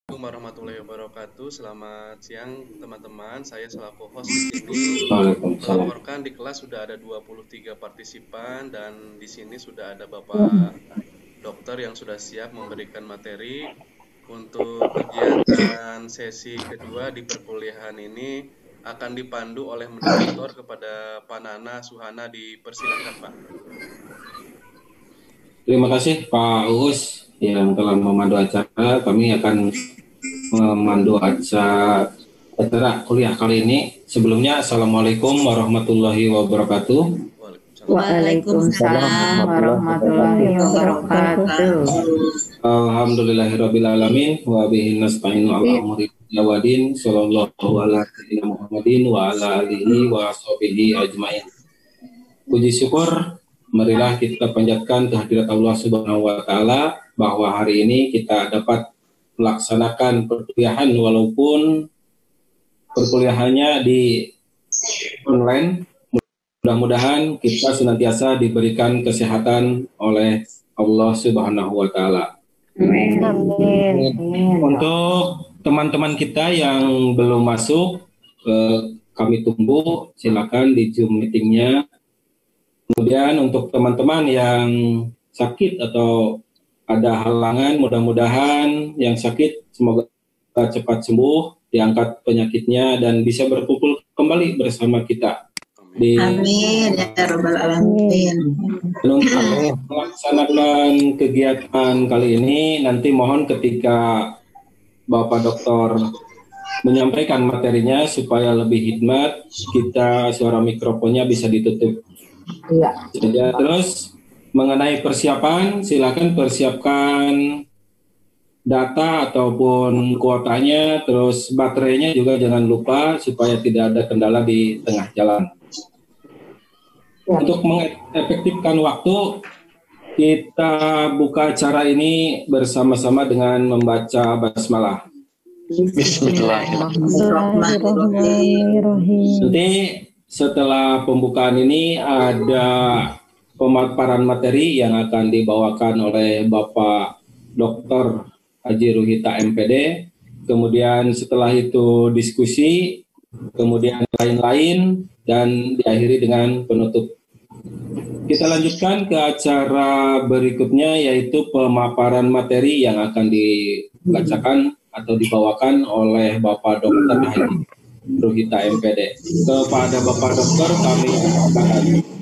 Assalamualaikum warahmatullahi wabarakatuh. Selamat siang teman-teman. Saya selaku host di sini Waalaikumsalam. melaporkan di kelas sudah ada 23 partisipan dan di sini sudah ada Bapak dokter yang sudah siap memberikan materi untuk kegiatan sesi kedua di perkuliahan ini akan dipandu oleh moderator kepada Pak Nana Suhana. Dipersilakan, Pak. Terima kasih Pak Uus yang telah memandu acara. Kami akan memandu acara kuliah kali ini. Sebelumnya, Assalamualaikum warahmatullahi wabarakatuh. Waalaikumsalam warahmatullahi wabarakatuh. Alhamdulillahirrabbilalamin wa bihi nasta'inu ala umuri wadin sallallahu ala sayyidina Muhammadin wa ala alihi wa sahbihi ajmain. Puji syukur marilah kita panjatkan kehadirat Allah Subhanahu wa taala bahwa hari ini kita dapat melaksanakan perkuliahan walaupun perkuliahannya di online. Mudah-mudahan kita senantiasa diberikan kesehatan oleh Allah Subhanahu wa taala. Amin. Untuk teman-teman kita yang belum masuk, kami tunggu, silakan di Zoom meetingnya. Kemudian untuk teman-teman yang sakit atau ada halangan, mudah-mudahan yang sakit semoga cepat sembuh, diangkat penyakitnya dan bisa berkumpul kembali bersama kita. Amin ya rabbal alamin. Untuk melaksanakan kegiatan kali ini, nanti mohon ketika Bapak Dokter menyampaikan materinya supaya lebih hikmat, kita suara mikrofonnya bisa ditutup. Ya, terus mengenai persiapan, silakan persiapkan data ataupun kuotanya, terus baterainya juga jangan lupa supaya tidak ada kendala di tengah jalan. Untuk mengefektifkan waktu, kita buka acara ini bersama-sama dengan membaca basmalah. Bismillahirrahmanirrahim. Nanti setelah pembukaan ini ada pemaparan materi yang akan dibawakan oleh Bapak Dr. Haji Ruhita MPD. Kemudian setelah itu diskusi, kemudian lain-lain, dan diakhiri dengan penutup. Kita lanjutkan ke acara berikutnya, yaitu pemaparan materi yang akan dibacakan atau dibawakan oleh Bapak Dr. Haji Ruhita MPD. Kepada Bapak Dokter kami silakan.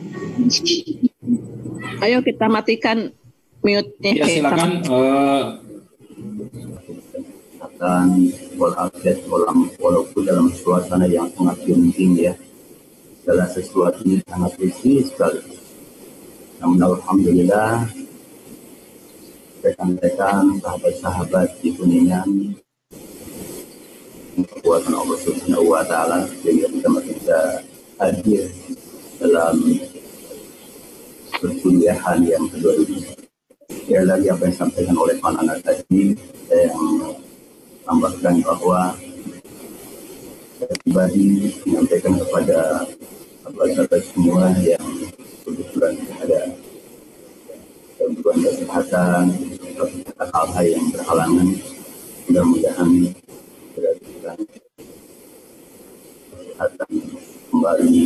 Ayo kita matikan mute-nya. Ya silakan. Walaupun dalam suasana yang sangat genting ya, segala sesuatu ini sangat risih sekali. Namun alhamdulillah rekan-rekan, sahabat-sahabat di Kuningan, kekuatan Allah Subhanahu wa taala sehingga kita bisa hadir dalam perkuliahan yang kedua ini. Sekali lagi apa yang disampaikan oleh Pak Nana tadi, saya yang tambahkan bahwa saya pribadi menyampaikan kepada sahabat-sahabat semua yang kebetulan ada gangguan kesehatan atau hal-hal yang berhalangan, mudah-mudahan kesehatan kembali,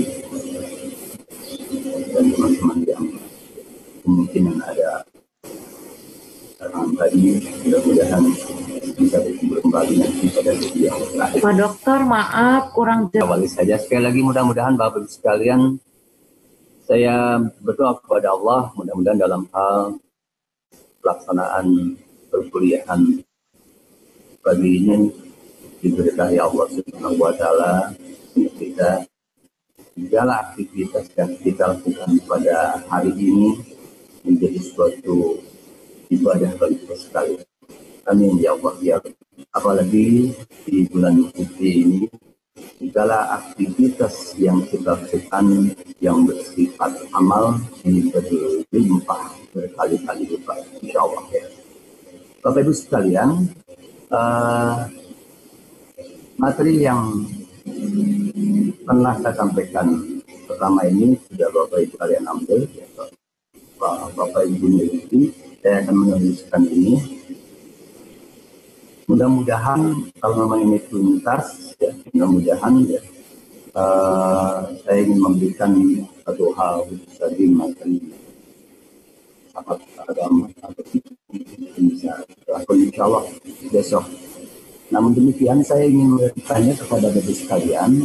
dan teman-teman yang kemungkinan ada serangan tadi mudah-mudahan bisa berkumpul kembali nanti pada sesi yang terakhir. Pak Dokter, maaf kurang jelas. Awali saja sekali lagi mudah-mudahan Bapak Ibu sekalian, saya berdoa kepada Allah mudah-mudahan dalam hal pelaksanaan perkuliahan pagi ini diberkahi Allah Subhanahu wa taala, kita segala aktivitas yang kita lakukan pada hari ini menjadi suatu ibadah bagi kita sekali. Amin ya Allah ya. Apalagi di bulan suci ini segala aktivitas yang kita lakukan yang bersifat amal ini berlimpah berkali-kali lipat insya Allah ya. Bapak Ibu sekalian, materi yang pernah saya sampaikan pertama ini sudah Bapak Ibu kalian ambil, ya, Bapak Ibu miliki. Saya akan menuliskan ini mudah-mudahan kalau memang ini tuntas, ya, mudah-mudahan ya, saya ingin memberikan satu hal tadi materi sahabat agama atau bisa lakukan insya Allah besok. Namun demikian saya ingin bertanya kepada Bapak sekalian,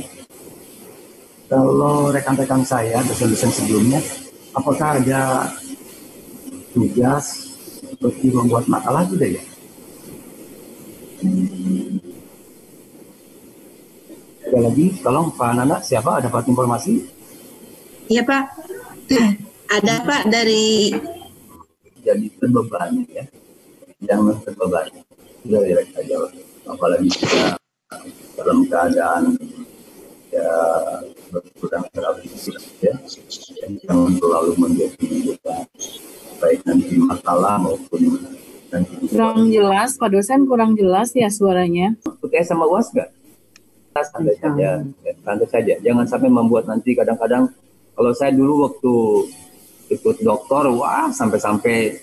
kalau rekan-rekan saya dosen-dosen sebelumnya, apakah ada tugas seperti membuat makalah juga ya? Sekali lagi, tolong Pak Nana, siapa dapat informasi? Iya Pak, ada Pak dari. Jadi terbebani ya, jangan terbebani. Sudah direct saja, apalagi kita dalam keadaan ya berkurang terlalu ya, jangan selalu menjadi beban, baik nanti makalah maupun nanti. Kurang jelas, Pak dosen, kurang jelas ya suaranya. UTS sama UAS nggak? Santai saja, santai saja. Jangan sampai membuat nanti kadang-kadang, kalau saya dulu waktu ikut dokter, wah sampai-sampai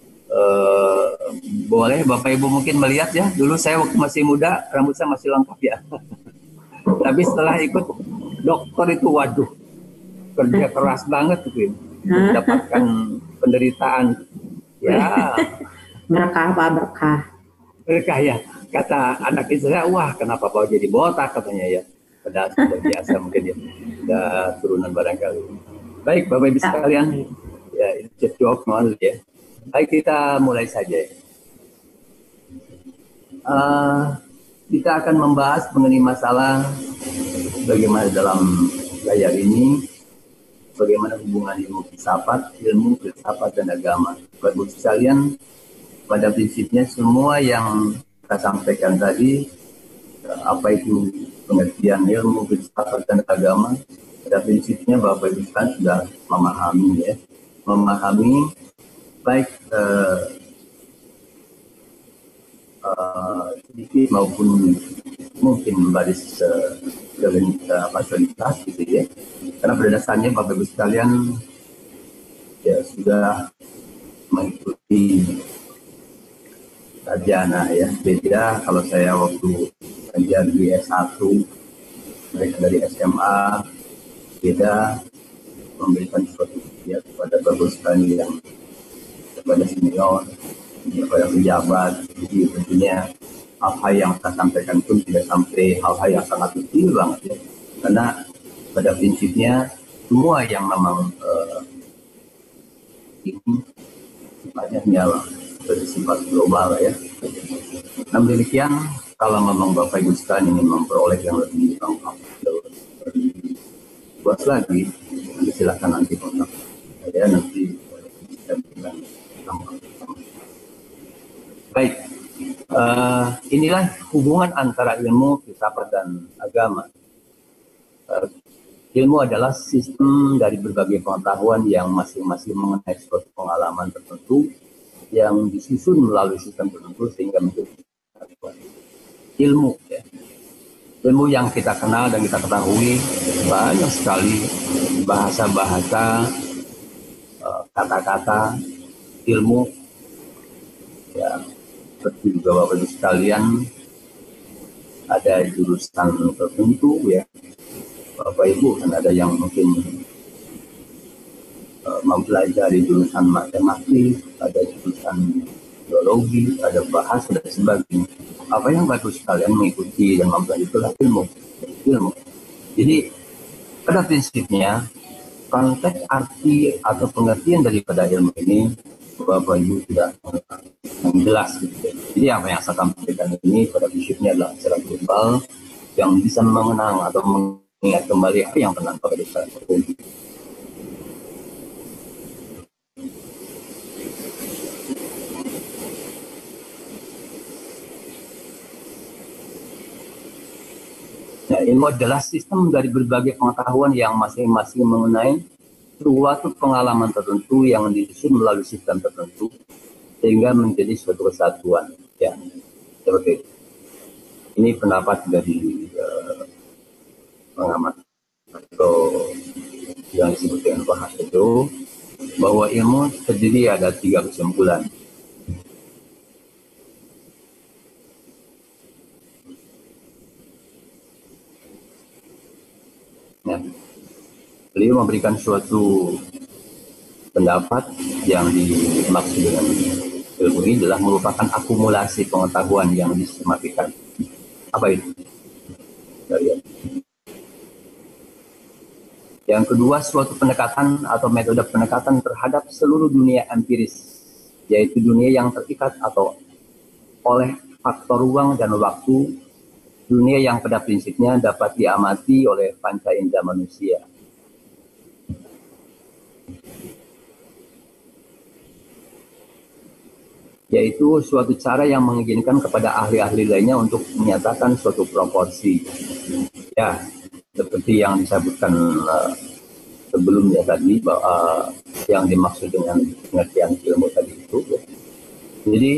boleh Bapak Ibu mungkin melihat ya, dulu saya waktu masih muda, rambut saya masih lengkap ya. Tapi setelah ikut dokter itu, waduh, kerja keras banget gitu, mendapatkan penderitaan. Ya, Berkah Pak, berkah. berkah ya. Kata anak istri saya, wah kenapa Pak jadi botak katanya ya. Padahal sudah biasa mungkin ya, sudah turunan barangkali. Baik Bapak Ibu sekalian, ya ini jawab malu ya. Baik, kita mulai saja. Kita akan membahas mengenai masalah bagaimana dalam layar ini, bagaimana hubungan ilmu filsafat dan agama. Bapak-Ibu sekalian, pada prinsipnya semua yang kita sampaikan tadi, apa itu pengertian ilmu filsafat dan agama, pada prinsipnya Bapak-Ibu sekalian sudah memahami ya, baik sedikit maupun mungkin baris fasilitas gitu ya. Karena pada dasarnya Bapak Ibu sekalian ya sudah mengikuti sarjana ya. Beda kalau saya waktu belajar di S1, mereka dari SMA, beda memberikan suatu ya kepada Bapak Ibu sekalian yang kepada senior, kepada pejabat. Jadi tentunya apa yang saya sampaikan pun tidak sampai hal-hal yang sangat detail banget ya. Karena pada prinsipnya semua yang memang ini sifatnya nyala bersifat global ya. Namun demikian, kalau memang Bapak Ibu sekalian ingin memperoleh yang lebih lengkap, lebih luas lagi, nanti silakan nanti kontak saya, nanti kita berikan. Baik, inilah hubungan antara ilmu, filsafat, dan agama. Ilmu adalah sistem dari berbagai pengetahuan yang masing-masing mengenai suatu pengalaman tertentu yang disusun melalui sistem tertentu sehingga menjadi ilmu. Ya. Ilmu yang kita kenal dan kita ketahui banyak sekali bahasa-bahasa, kata-kata, ilmu. Ya, seperti juga Bapak Ibu sekalian, ada jurusan tertentu ya. Bapak Ibu kan ada yang mungkin mempelajari jurusan matematik, ada jurusan biologi, ada bahasa dan sebagainya. Apa yang Bapak Ibu sekalian mengikuti dan mempelajari itulah ilmu. Jadi pada prinsipnya konteks arti atau pengertian daripada ilmu ini Bapak Ibu tidak jelas gitu. Jadi apa yang saya sampaikan ini pada prinsipnya adalah secara global yang bisa mengenang atau mengingat kembali apa yang pernah Bapak Ibu lakukan. Nah, ilmu adalah sistem dari berbagai pengetahuan yang masing-masing mengenai suatu pengalaman tertentu yang disusun melalui sistem tertentu sehingga menjadi suatu kesatuan. Ya, seperti itu. Ini pendapat dari pengamat atau yang disebut dengan bahas itu, bahwa ilmu terdiri ada 3 kesimpulan. ya. Beliau memberikan suatu pendapat yang dimaksud dengan ilmu ini adalah merupakan akumulasi pengetahuan yang disistematikan. Apa itu? Lihat. Yang kedua, suatu pendekatan atau metode pendekatan terhadap seluruh dunia empiris, yaitu dunia yang terikat atau oleh faktor ruang dan waktu, dunia yang pada prinsipnya dapat diamati oleh panca indera manusia. Yaitu suatu cara yang mengizinkan kepada ahli-ahli lainnya untuk menyatakan suatu proporsi. Ya, seperti yang disebutkan sebelumnya tadi, bahwa yang dimaksud dengan pengertian ilmu tadi itu. Ya. Jadi,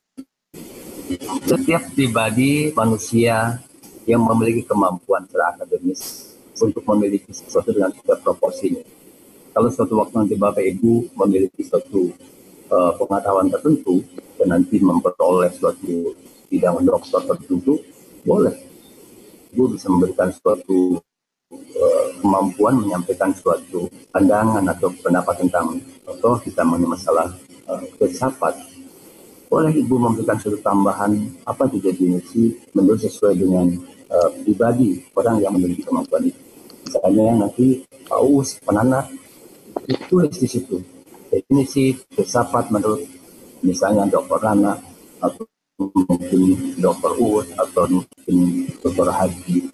setiap pribadi manusia yang memiliki kemampuan secara akademis untuk memiliki sesuatu dengan tiga proporsinya. Kalau suatu waktu nanti Bapak Ibu memiliki suatu pengetahuan tertentu dan nanti memperoleh suatu bidang doktor tertentu, boleh. Ibu bisa memberikan suatu kemampuan menyampaikan suatu pandangan atau pendapat tentang atau kita mengenai masalah filsafat. Boleh Ibu memberikan suatu tambahan apa itu definisi menurut sesuai dengan pribadi orang yang memiliki kemampuan itu. Misalnya nanti Paus, Penana, ditulis di situ definisi filsafat menurut misalnya Dr. Rana atau mungkin Dr. Uut atau mungkin Dr. Haji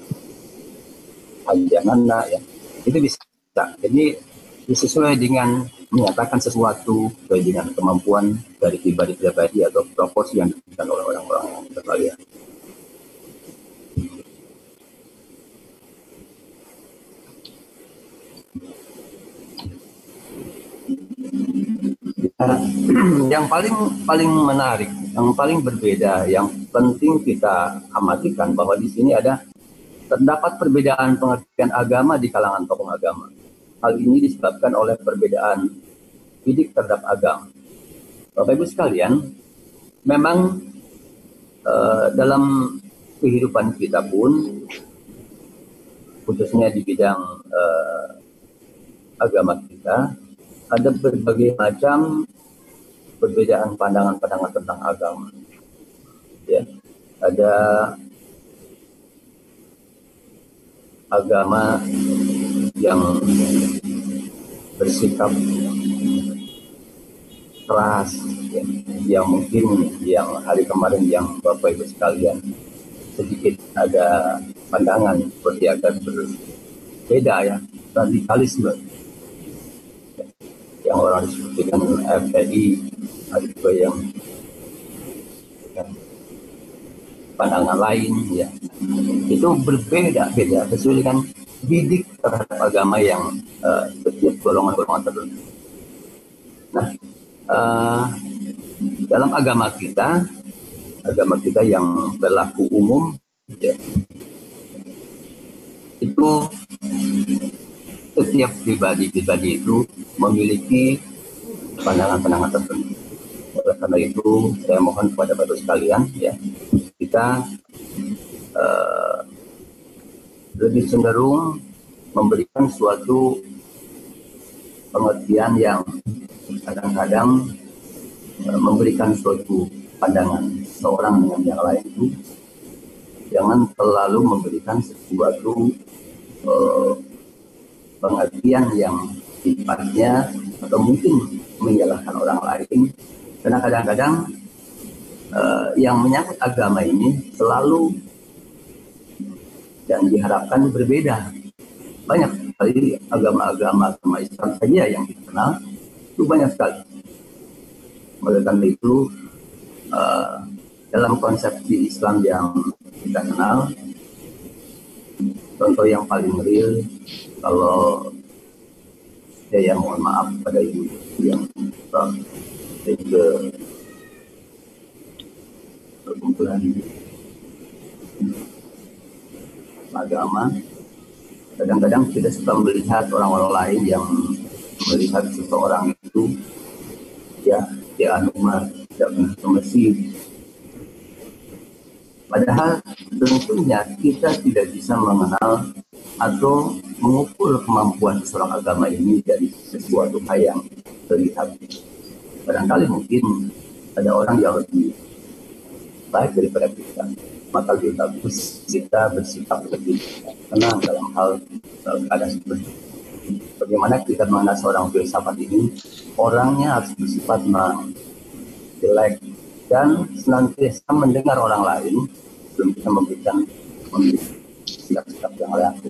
Anana, ya itu bisa. Jadi sesuai dengan menyatakan sesuatu sesuai dengan kemampuan dari pribadi atau proporsi yang diberikan oleh orang-orang yang berkalian. Yang paling menarik, yang paling berbeda, yang penting kita amatikan bahwa di sini terdapat perbedaan pengertian agama di kalangan tokoh agama. Hal ini disebabkan oleh perbedaan didik terhadap agama. Bapak Ibu sekalian, memang dalam kehidupan kita pun, khususnya di bidang agama kita, ada berbagai macam perbedaan pandangan-pandangan tentang agama. Ya, ada agama yang bersikap keras, ya, yang mungkin yang hari kemarin yang Bapak Ibu sekalian sedikit ada pandangan seperti agak berbeda, ya, radikalisme. Yang orang disebutkan FPI, ada juga yang pandangan lain, ya itu berbeda-beda sesuai dengan didik terhadap agama yang setiap golongan-golongan tertentu. Nah, dalam agama kita yang berlaku umum, ya, itu setiap pribadi itu memiliki pandangan-pandangan tertentu. Oleh karena itu, saya mohon kepada Bapak sekalian, ya, kita lebih cenderung memberikan suatu pengertian yang kadang-kadang memberikan suatu pandangan seorang dengan yang lain itu jangan terlalu memberikan sesuatu pengertian yang sifatnya atau mungkin menyalahkan orang lain, karena kadang-kadang yang menyangkut agama ini selalu dan diharapkan berbeda. Banyak sekali agama Islam saja yang dikenal itu banyak sekali. Oleh karena itu dalam konsepsi Islam yang kita kenal, contoh yang paling real, kalau saya mohon maaf pada ibu yang ke perkumpulan agama, kadang-kadang kita suka melihat orang-orang lain yang melihat seseorang itu ya dia Umar, tidak pernah ke Mesir. Padahal tentunya kita tidak bisa mengenal atau mengukur kemampuan seorang agama ini dari sesuatu hal yang terlihat. Barangkali mungkin ada orang yang lebih baik daripada kita, maka lebih bagus kita bersikap lebih tenang dalam hal keadaan seperti itu. Bagaimana kita mengenal seorang filsafat ini, orangnya harus bersifat jelek dan senantiasa mendengar orang lain sebelum kita memberikan sikap-sikap yang reaktif.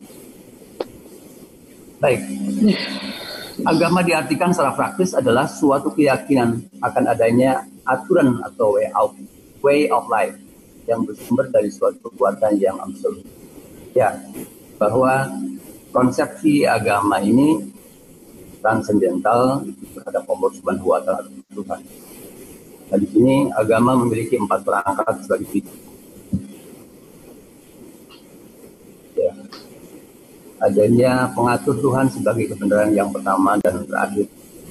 Baik, agama diartikan secara praktis adalah suatu keyakinan akan adanya aturan atau way of life yang bersumber dari suatu kekuatan yang absolut. Ya, bahwa konsepsi agama ini transendental terhadap Allah Subhanahu wa Ta'ala Tuhan. Nah, di sini agama memiliki 4 perangkat sebagai itu. Ya. Adanya pengatur Tuhan sebagai kebenaran yang pertama dan terakhir.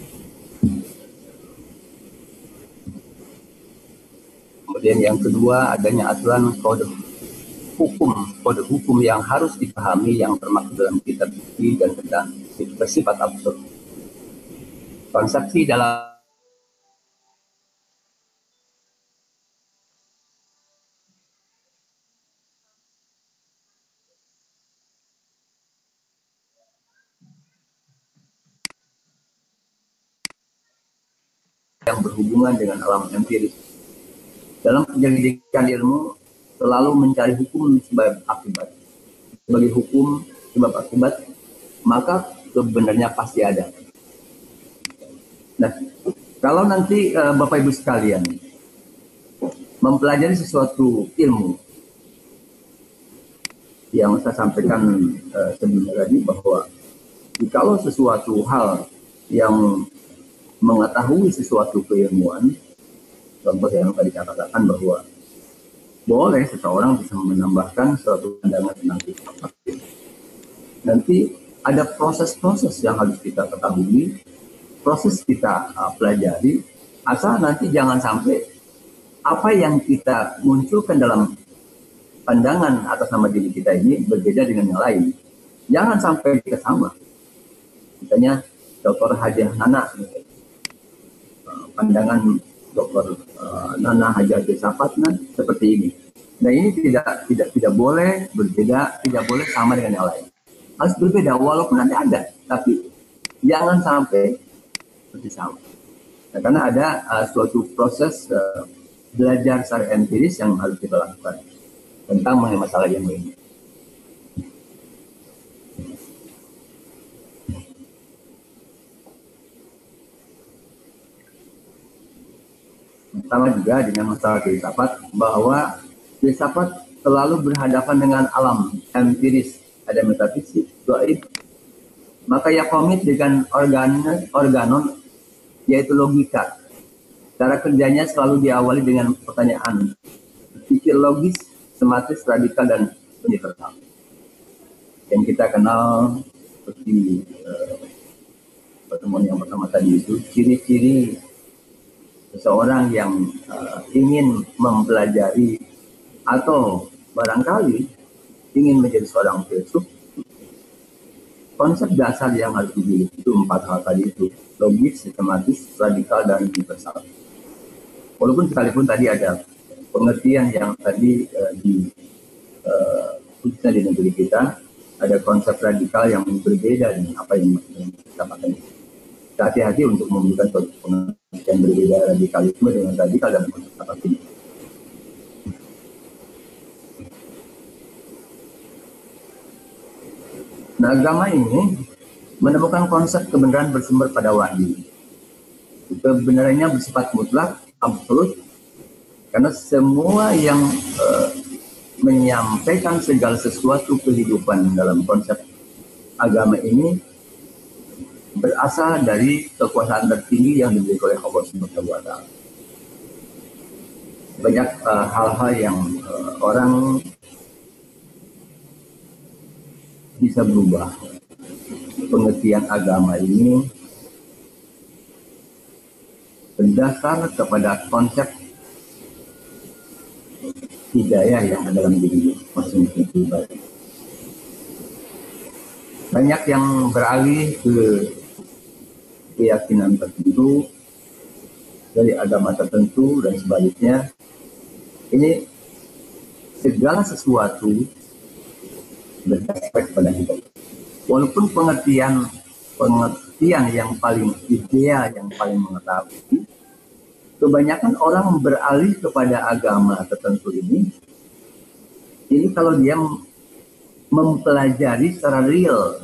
Kemudian yang kedua, adanya aturan kode hukum yang harus dipahami yang termaktub dalam kitab suci dan bersifat absolut. Konsepsi dalam yang berhubungan dengan alam empiris. Dalam penyelidikan ilmu selalu mencari hukum sebab akibat. Sebagai hukum sebab akibat, maka kebenarannya pasti ada. Nah, kalau nanti Bapak Ibu sekalian mempelajari sesuatu ilmu yang saya sampaikan sebelumnya tadi, bahwa kalau sesuatu hal yang mengetahui sesuatu keilmuan, contoh yang tadi saya katakan bahwa boleh seseorang bisa menambahkan suatu pandangan tentang filsafat. Nanti ada proses-proses yang harus kita ketahui, proses kita pelajari, asal nanti jangan sampai apa yang kita munculkan dalam pandangan atas nama diri kita ini berbeda dengan yang lain. Jangan sampai kita sama. Misalnya Dr. Hajah Nana, pandangan Dr. Nana Hajar Filsafat seperti ini. Nah, ini tidak boleh berbeda, tidak boleh sama dengan yang lain. Harus berbeda walaupun nanti ada, tapi jangan sampai seperti sama. Nah, karena ada suatu proses belajar secara empiris yang harus kita lakukan tentang mengenai masalah yang ini. Sama juga dengan masalah filsafat, bahwa filsafat selalu berhadapan dengan alam empiris, ada metafisik, gaib. Maka ia komit dengan organon, yaitu logika. Cara kerjanya selalu diawali dengan pertanyaan, pikir logis, sistematis, radikal, dan universal. Yang kita kenal seperti pertemuan yang pertama tadi itu, ciri-ciri seseorang yang ingin mempelajari atau barangkali ingin menjadi seorang filsuf, konsep dasar yang harus dimiliki itu 4 hal tadi itu, logis, sistematis, radikal, dan universal. Walaupun sekalipun tadi ada pengertian yang tadi khususnya di negeri kita, ada konsep radikal yang berbeda dengan apa yang kita pakai. Hati-hati untuk memberikan suatu pengertian berbeda radikalisme dengan radikal dalam konteks apa ini. Nah, agama ini menemukan konsep kebenaran bersumber pada wahyu. Kebenarannya bersifat mutlak, absolut, karena semua yang menyampaikan segala sesuatu kehidupan dalam konsep agama ini berasal dari kekuasaan tertinggi yang dimiliki oleh Allah Subhanahu wa Ta'ala. Banyak hal-hal yang orang bisa berubah. Pengertian agama ini berdasar kepada konsep hidayah yang ada dalam diri masing-masing pribadi. banyak yang beralih ke keyakinan tertentu, dari agama tertentu dan sebaliknya. Ini segala sesuatu berdasarkan pada hidayah. Walaupun pengertian yang paling ideal, yang paling mengetahui, kebanyakan orang beralih kepada agama tertentu ini kalau dia mempelajari secara real,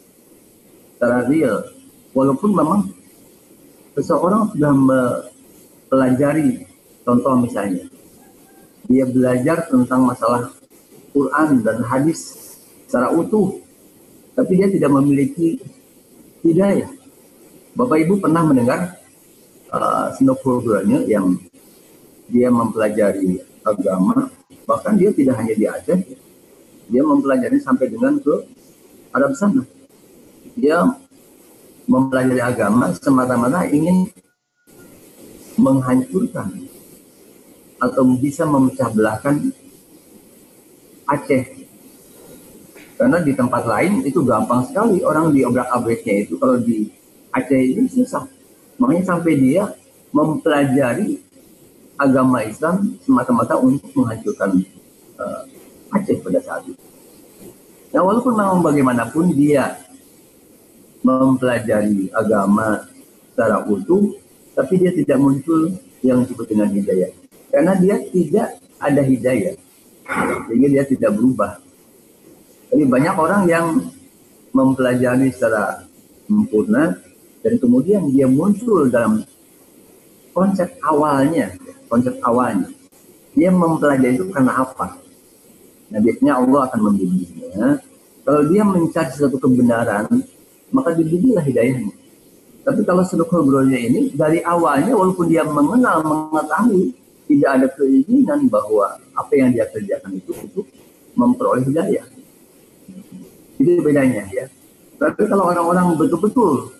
walaupun memang seseorang sudah mempelajari, contoh misalnya, dia belajar tentang masalah Quran dan hadis secara utuh, tapi dia tidak memiliki hidayah. Bapak Ibu pernah mendengar senokurnya yang dia mempelajari agama, bahkan dia tidak hanya di Aceh, dia mempelajari sampai dengan ke Arab sana. Dia mempelajari agama semata-mata ingin menghancurkan atau bisa memecah belahkan Aceh. Karena di tempat lain itu gampang sekali, orang diobrak-abriknya itu, kalau di Aceh itu susah. Makanya sampai dia mempelajari agama Islam semata-mata untuk menghancurkan Aceh pada saat itu. Nah, walaupun memang bagaimanapun dia mempelajari agama secara utuh, tapi dia tidak muncul yang disebut dengan hidayah. Karena dia tidak ada hidayah, sehingga dia tidak berubah. Jadi banyak orang yang mempelajari secara sempurna, dan kemudian dia muncul dalam konsep awalnya. Dia mempelajari itu karena apa? Nah, biasanya Allah akan membimbingnya. Kalau dia mencari suatu kebenaran, maka dibimbinglah hidayahnya. Tapi kalau sedekah ini dari awalnya, walaupun dia mengetahui, tidak ada keinginan bahwa apa yang dia kerjakan itu untuk memperoleh hidayah. Itu bedanya ya. Tapi kalau orang-orang betul-betul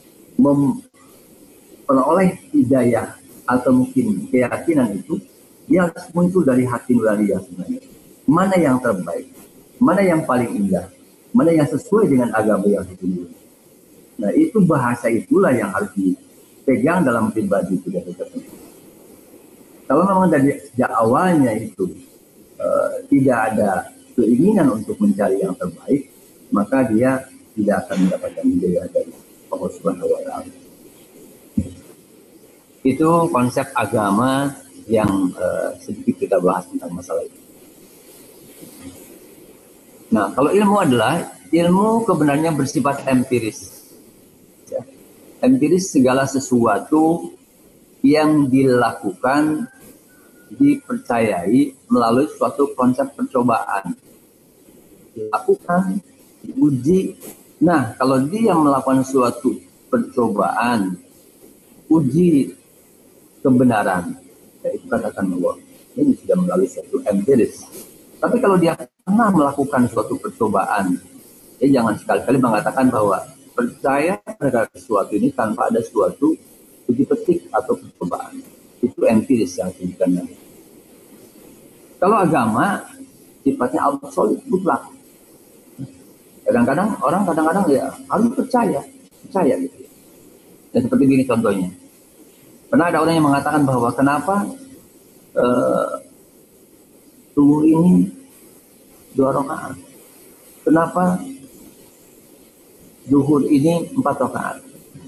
memperoleh hidayah atau mungkin keyakinan itu, dia harus muncul dari hati nurani sebenarnya. Mana yang terbaik, mana yang paling indah, mana yang sesuai dengan agama yang sesungguhnya. Nah, itu bahasa itulah yang harus dipegang dalam pribadi kita. Kalau memang dari sejak awalnya itu tidak ada keinginan untuk mencari yang terbaik, maka dia tidak akan mendapatkan hidayah dari Allah Subhanahu wa Ta'ala. Itu konsep agama yang sedikit kita bahas tentang masalah itu. Nah, kalau ilmu adalah ilmu kebenarnya bersifat empiris. Ya. Empiris segala sesuatu yang dilakukan, dipercayai melalui suatu konsep percobaan. Dilakukan, diuji. Nah, kalau dia melakukan suatu percobaan, uji kebenaran, ya itu katakan bahwa ini sudah melalui suatu empiris. Tapi kalau dia pernah melakukan suatu percobaan, ya jangan sekali-kali mengatakan bahwa percaya pada sesuatu ini tanpa ada suatu uji petik atau percobaan. Itu empiris yang disebutkan. Kalau agama sifatnya absolut, mutlak. Kadang-kadang orang ya harus percaya gitu. Dan seperti gini contohnya. Pernah ada orang yang mengatakan bahwa kenapa subuh ini 2 rakaat, kenapa zuhur ini 4 rakaat.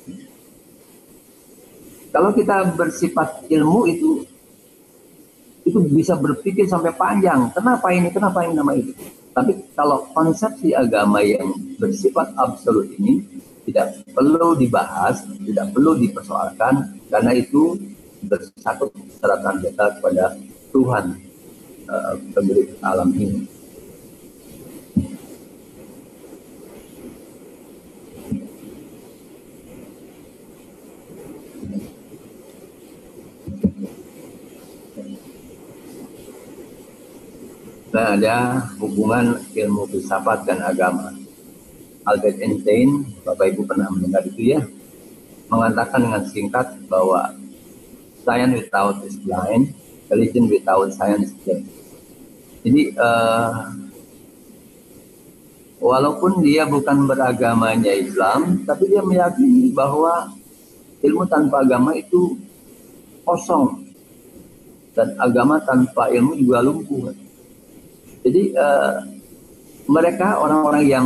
Kalau kita bersifat ilmu itu bisa berpikir sampai panjang. Kenapa ini nama itu. Tapi kalau konsepsi agama yang bersifat absolut ini tidak perlu dibahas, tidak perlu dipersoalkan, karena itu bersatu serahkan kita kepada Tuhan pemilik alam ini. Nah, ada hubungan ilmu filsafat dan agama. Albert Einstein, Bapak Ibu pernah mendengar itu ya, mengatakan dengan singkat bahwa science without is blind, religion without science is dead. Jadi walaupun dia bukan beragamanya Islam, tapi dia meyakini bahwa ilmu tanpa agama itu kosong dan agama tanpa ilmu juga lumpuh. Jadi mereka orang-orang yang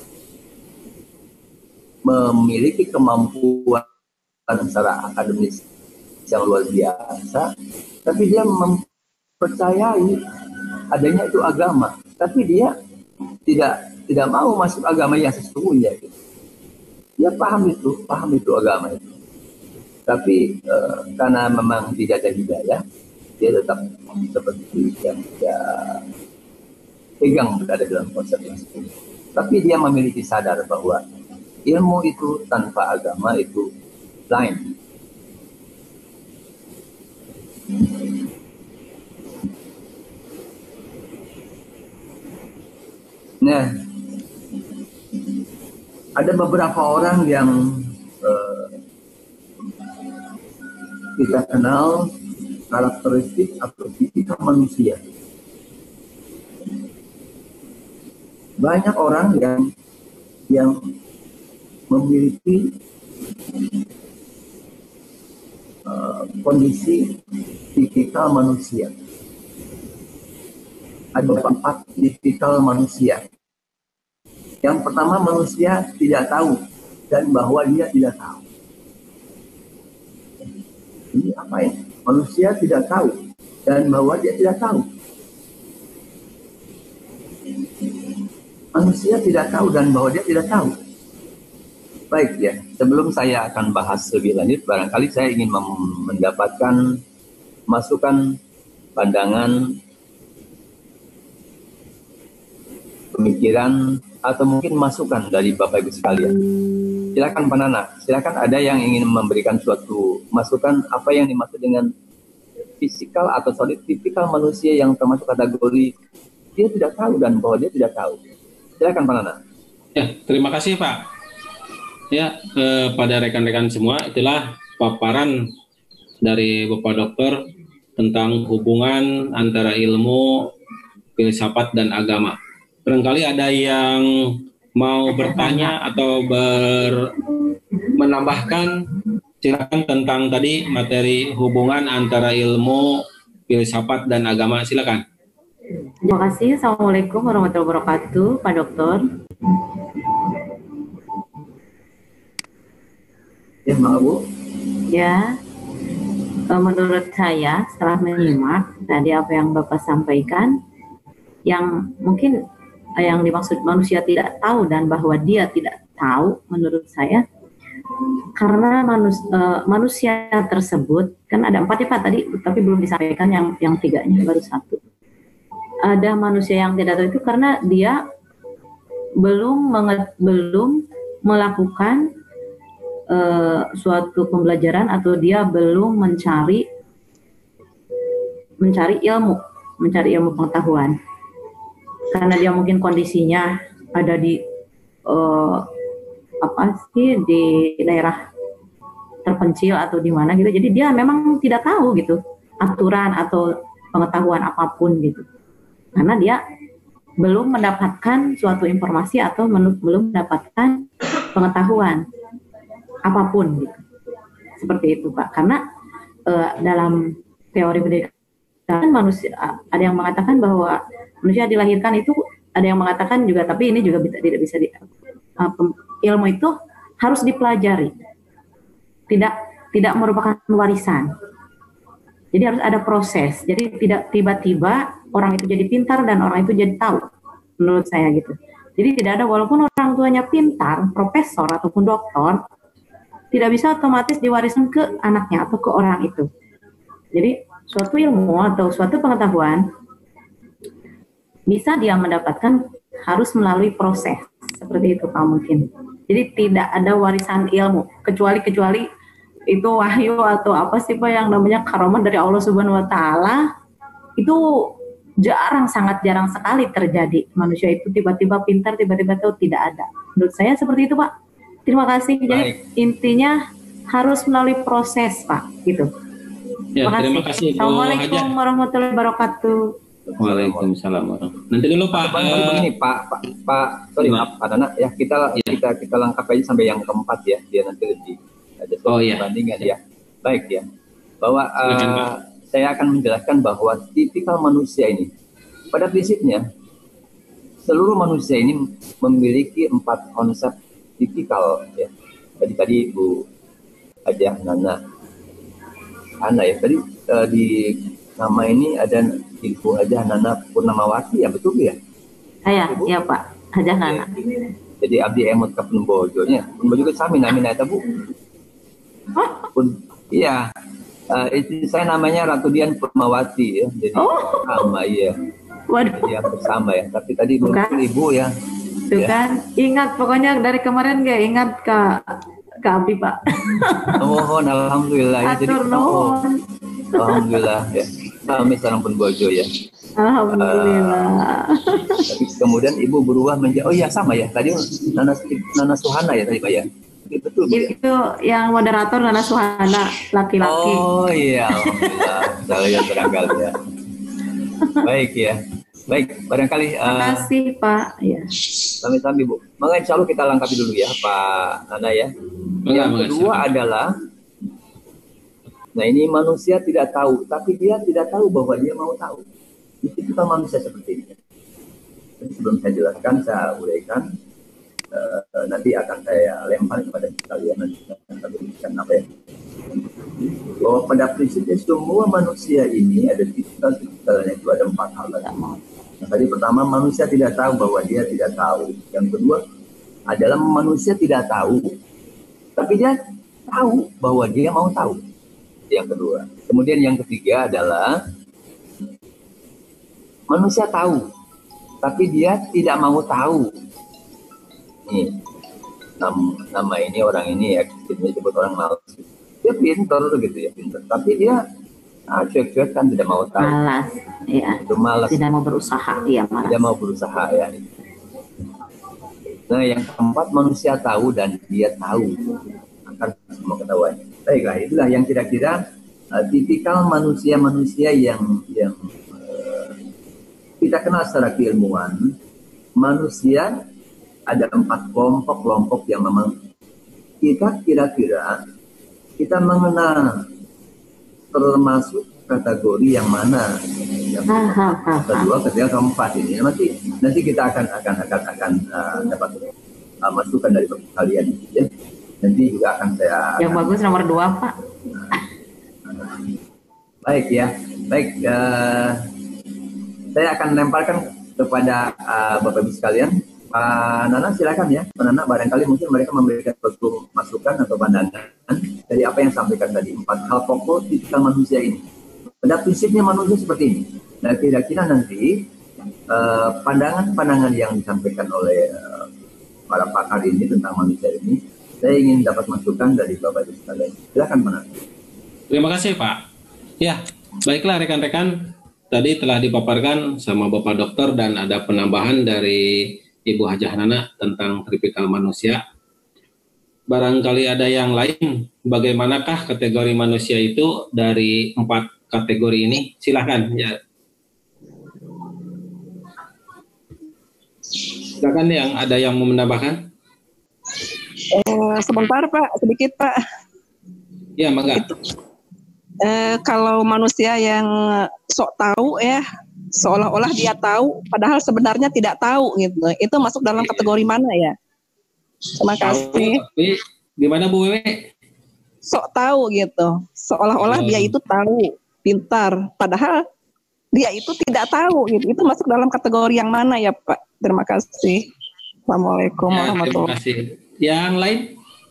memiliki kemampuan secara akademis yang luar biasa, tapi dia mempercayai adanya itu agama, tapi dia tidak mau masuk agama yang sesungguhnya. Dia paham itu agama itu, tapi karena memang tidak ada hidayah, dia tetap seperti yang dia pegang berada dalam konsep yang sesungguhnya. Tapi dia memiliki sadar bahwa ilmu itu tanpa agama itu lain. Nah, ada beberapa orang yang kita kenal karakteristik atau tipikal manusia. Banyak orang yang memiliki kondisi tipikal manusia. Ada 4 tipikal manusia. Yang pertama, manusia tidak tahu dan bahwa dia tidak tahu. Ini apa ya? Manusia tidak tahu dan bahwa dia tidak tahu. Manusia tidak tahu dan bahwa dia tidak tahu. Baik ya, sebelum saya akan bahas lebih lanjut, barangkali saya ingin mendapatkan masukan, pandangan, pemikiran, atau mungkin masukan dari Bapak Ibu sekalian. Silakan Pak Nana, silakan ada yang ingin memberikan suatu masukan apa yang dimaksud dengan fisikal atau tipikal manusia yang termasuk kategori dia tidak tahu dan bahwa dia tidak tahu. Silakan Pak Nana. Ya, terima kasih Pak. Ya, kepada rekan-rekan semua, itulah paparan dari Bapak Dokter tentang hubungan antara ilmu, filsafat, dan agama. Barangkali ada yang mau bertanya atau menambahkan, silakan tentang tadi materi hubungan antara ilmu, filsafat, dan agama. Silakan. Terima kasih. Assalamualaikum warahmatullahi wabarakatuh, Pak Dokter. Ya, Bu. Ya, menurut saya setelah menyimak tadi apa yang Bapak sampaikan, yang mungkin yang dimaksud manusia tidak tahu dan bahwa dia tidak tahu, menurut saya karena manusia tersebut kan ada 4 ya Pak tadi, tapi belum disampaikan yang 3-nya, baru 1. Ada manusia yang tidak tahu itu karena dia belum melakukan suatu pembelajaran atau dia belum mencari ilmu pengetahuan, karena dia mungkin kondisinya ada di di daerah terpencil atau di mana gitu, jadi dia memang tidak tahu gitu aturan atau pengetahuan apapun gitu, karena dia belum mendapatkan suatu informasi atau belum mendapatkan pengetahuan apapun gitu. Seperti itu Pak, karena dalam teori pendidikan manusia ada yang mengatakan bahwa manusia dilahirkan itu, ada yang mengatakan juga, tapi ini juga tidak bisa ilmu itu harus dipelajari, tidak merupakan warisan, jadi harus ada proses, jadi tidak tiba-tiba orang itu jadi pintar dan orang itu jadi tahu, menurut saya gitu. Jadi tidak ada, walaupun orang tuanya pintar, profesor ataupun doktor, tidak bisa otomatis diwariskan ke anaknya atau ke orang itu. Jadi suatu ilmu atau suatu pengetahuan bisa dia mendapatkan harus melalui proses. Seperti itu Pak mungkin. Jadi tidak ada warisan ilmu, kecuali itu wahyu atau apa sih Pak yang namanya karamah dari Allah Subhanahu wa Ta'ala, itu sangat jarang sekali terjadi. Manusia itu tiba-tiba pintar, tiba-tiba tahu, tidak ada. Menurut saya seperti itu Pak. Terima kasih. Jadi intinya harus melalui proses Pak, gitu. Ya, terima kasih. Assalamualaikum warahmatullahi wabarakatuh. Waalaikumsalam. Nanti dulu Pak. Begini sorry maaf Pak Nana ya, kita lengkap aja sampai yang keempat ya, dia nanti lebih ada perbandingan ya. Baik ya, bahwa saya akan menjelaskan bahwa tipikal manusia ini pada prinsipnya seluruh manusia ini memiliki 4 konsep tipikal ya. Tadi Bu Hajah Nana ya, tadi di nama ini ada Ibu Hajah Nana Purnamawati ya, betul ya? Iya Pak, Hajah Nana. Jadi abdi emot ke Punbojonya. Punbojo sami namina eta Bu. Iya. Itu saya namanya Ratu Dian Purnamawati ya. Jadi sama ya. Waduh. Ya bersama ya. Tapi tadi Ibu ya. Tuh kan, ingat pokoknya dari kemarin gak ingat ke Abdi Pak. Mohon alhamdulillah ya. Jadi alhamdulillah ya. Kami sekarang Punbojo ya. Alhamdulillah. Tapi kemudian Ibu berubah menjadi sama ya. Tadi Nana Suhana ya tadi Pak ya. Betul. Itu yang moderator Nana Suhana, laki-laki. Oh iya, alhamdulillah. Saya teranggal ya. Baik ya. Baik, barangkali Terima kasih Pak. Ya. Sami-sami Bu. Maka insya Allah kita lengkapi dulu ya Pak Nana ya. Yang kedua adalah, nah ini manusia tidak tahu, tapi dia tidak tahu bahwa dia mau tahu. Itu kita manusia seperti ini. Jadi sebelum saya jelaskan, saya uraikan. Nanti akan saya lempar kepada kalian nanti apa ya. Bahwa pada prinsipnya semua manusia ini ada tipikalnya itu ada 4 hal tadi. Nah, tadi pertama manusia tidak tahu bahwa dia tidak tahu. Yang kedua adalah manusia tidak tahu, tapi dia tahu bahwa dia mau tahu. Yang kedua. Kemudian yang ketiga adalah manusia tahu, tapi dia tidak mau tahu. Nih, nama ini orang ini ya, kita sebut orang malas. Dia pintar gitu ya, pintar. Tapi dia cuek-cuek kan tidak mau tahu. Malas, ya. Itu malas. Tidak mau berusaha, iya malas. Tidak mau berusaha ya. Nah, yang keempat manusia tahu dan dia tahu akan semua ketahuan. Baiklah, itulah yang kira-kira tipikal manusia-manusia yang kita kenal secara keilmuan. Manusia ada 4 kelompok yang memang kita kira-kira kita mengenal termasuk kategori yang mana yang kedua, ketiga, keempat ini. Nanti kita akan dapat masukan dari kalian ya. Nanti juga akan saya yang bagus nomor 2 Pak. Baik ya, baik. Saya akan lemparkan kepada Bapak Ibu sekalian. Pak Nana silakan ya. Pak Nana barangkali mungkin mereka memberikan suatu masukan atau pandangan dari apa yang sampaikan tadi. 4 hal pokok tipikal manusia ini. Pada prinsipnya manusia seperti ini. Nah kira-kira nanti pandangan-pandangan yang disampaikan oleh para pakar ini tentang manusia ini, saya ingin dapat masukan dari Bapak Ibu sekalian. Silakan Pak Nana. Terima kasih Pak. Ya, baiklah rekan-rekan. Tadi telah dipaparkan sama Bapak Dokter dan ada penambahan dari Ibu Hajah Nana tentang tipikal manusia. Barangkali ada yang lain, bagaimanakah kategori manusia itu dari 4 kategori ini? Silakan ya. Silakan yang ada yang mau menambahkan. Sebentar Pak, sedikit Pak. Ya, mangga. Kalau manusia yang sok tahu ya, seolah-olah dia tahu, padahal sebenarnya tidak tahu gitu. Itu masuk dalam kategori mana ya? Terima kasih. Tapi gimana Bu Wewe? Sok tahu gitu, seolah-olah dia itu tahu, pintar, padahal dia itu tidak tahu gitu. Itu masuk dalam kategori yang mana ya Pak? Terima kasih. Assalamualaikum warahmatullahi wabarakatuh. Terima kasih. Yang lain?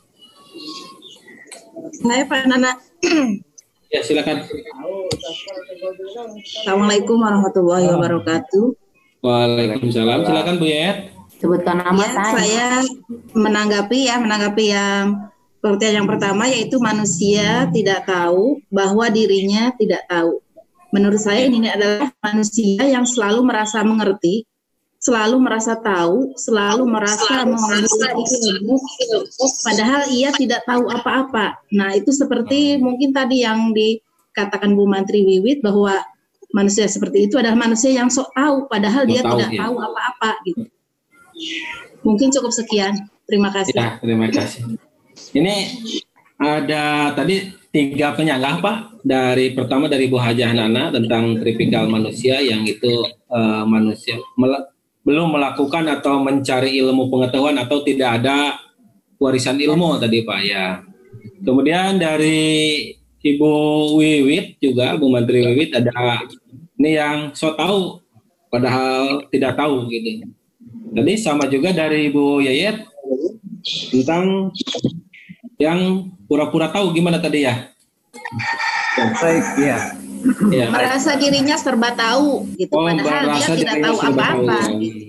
Saya Pak Nana. Ya silakan. Assalamualaikum warahmatullahi wabarakatuh. Waalaikumsalam. Silakan Bu Yayat. Sebutkan nama saya menanggapi yang pengertian yang pertama yaitu manusia tidak tahu bahwa dirinya tidak tahu. Menurut saya ini adalah manusia yang selalu merasa mengerti, selalu merasa tahu, selalu merasa memiliki ilmu, padahal ia tidak tahu apa-apa. Nah itu seperti mungkin tadi yang dikatakan Bu Mantri Wiwit bahwa Manusia seperti itu adalah manusia yang sok tahu, padahal dia Tahu, tidak ya. tahu apa-apa gitu. Mungkin cukup sekian. Terima kasih. Ya, terima kasih. Ini ada tadi 3 penyanggah Pak. Pertama dari Bu Hajah Nana tentang tipikal manusia yang itu manusia belum melakukan atau mencari ilmu pengetahuan atau tidak ada warisan ilmu tadi Pak ya. Kemudian dari Ibu Wiwit juga, Bu Menteri Wiwit, ada ini yang so tahu padahal tidak tahu gitu. Tadi sama juga dari Ibu Yayet tentang yang pura-pura tahu, gimana tadi ya? Baik, ya. Ya. Merasa dirinya serba tahu gitu, padahal dia tidak tahu apa-apa.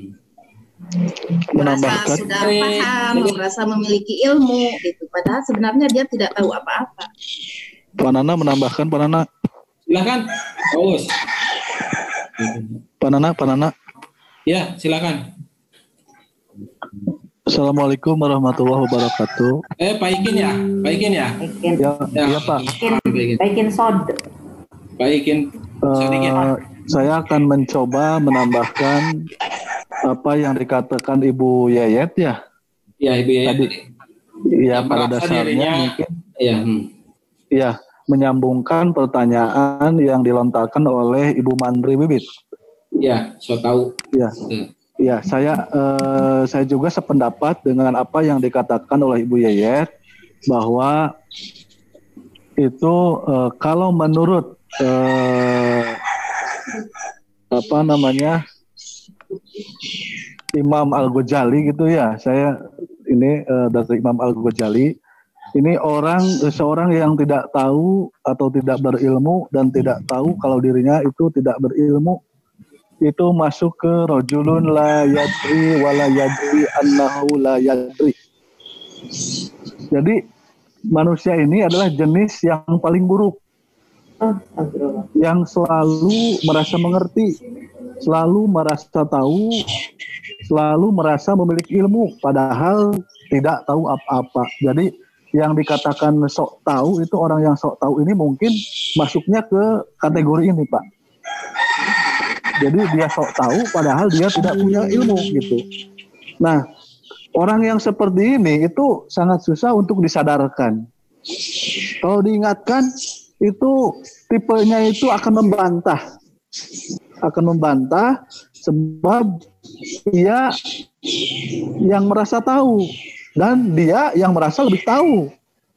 Merasa sudah paham, merasa memiliki ilmu gitu, padahal sebenarnya dia tidak tahu apa-apa. Pak Nana menambahkan, Pak Nana. Silakan. Terus. Pak Nana. Ya, silakan. Assalamualaikum warahmatullahi wabarakatuh. Pak Ikin ya? Pak Ikin ya? Ya Pak. Pak Ikin Sod. Pak Ikin. Saya akan mencoba menambahkan apa yang dikatakan Ibu Yayet ya. Ya, Ibu Yayet. Tadi, ya pada dasarnya mungkin. Ya, menyambungkan pertanyaan yang dilontarkan oleh Ibu Mandri Bibit. Ya, so tahu. Ya. Ya, saya juga sependapat dengan apa yang dikatakan oleh Ibu Yayet bahwa itu kalau menurut Imam Al-Ghazali gitu ya, saya ini dari Imam Al-Ghazali, ini seorang yang tidak tahu atau tidak berilmu dan tidak tahu kalau dirinya itu tidak berilmu, itu masuk ke rajulun la yadri wa la yadri annahu la yadri. Jadi manusia ini adalah jenis yang paling buruk, yang selalu merasa mengerti, selalu merasa tahu, selalu merasa memiliki ilmu, padahal tidak tahu apa-apa. Jadi yang dikatakan sok tahu itu, orang yang sok tahu ini mungkin masuknya ke kategori ini Pak. Jadi dia sok tahu padahal dia tidak punya ilmu gitu. Nah, orang yang seperti ini itu sangat susah untuk disadarkan. Kalau diingatkan itu tipenya itu akan membantah sebab dia yang merasa tahu dan dia yang merasa lebih tahu.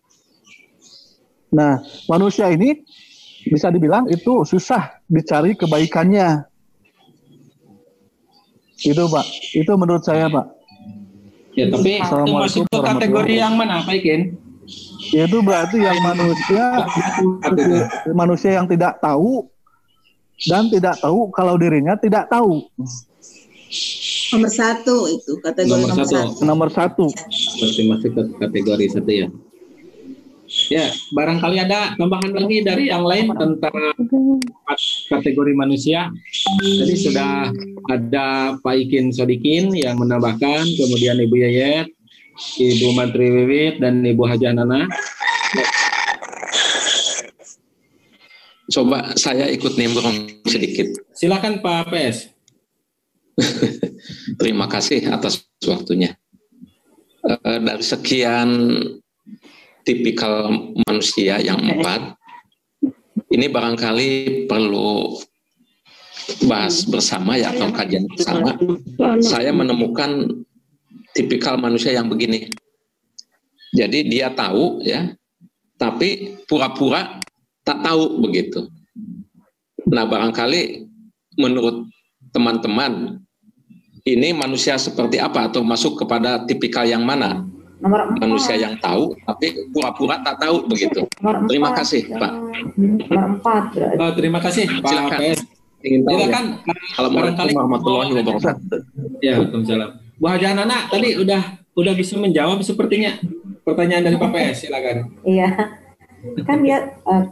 Nah, manusia ini bisa dibilang itu susah dicari kebaikannya. Itu Pak, itu menurut saya Pak. Ya, tapi itu masuk ke kategori yang mana Pak Ikin? Itu berarti yang manusia yang tidak tahu dan tidak tahu kalau dirinya tidak tahu. Nomor 1 itu kategori Nomor satu. Berarti masuk ke kategori 1 ya. Ya, barangkali ada tambahan lagi dari yang lain tentang kategori manusia. Jadi sudah ada Pak Ikin Sodikin yang menambahkan, kemudian Ibu Yayet, Ibu Menteri Wiwit, dan Ibu Hajah Nana. Coba saya ikut nimbrung sedikit. Silakan Pak PS. Terima kasih atas waktunya. Dari sekian tipikal manusia yang 4, ini barangkali perlu bahas bersama ya, atau kajian bersama. Saya menemukan tipikal manusia yang begini. Jadi dia tahu ya, tapi pura-pura tak tahu begitu. Nah, barangkali menurut teman-teman ini manusia seperti apa atau masuk kepada tipikal yang mana? Manusia yang tahu tapi pura-pura tak tahu begitu. Terima kasih Pak. Nomor 4. Terima kasih Pak Silakan. PS. Ingin tahu Silakan. ya. Assalamualaikum warahmatullahi wabarakatuh. Ya, Waalaikumsalam. Bu Hajah Nana tadi udah bisa menjawab sepertinya pertanyaan dari Pak PS. Silakan. Iya. Kan dia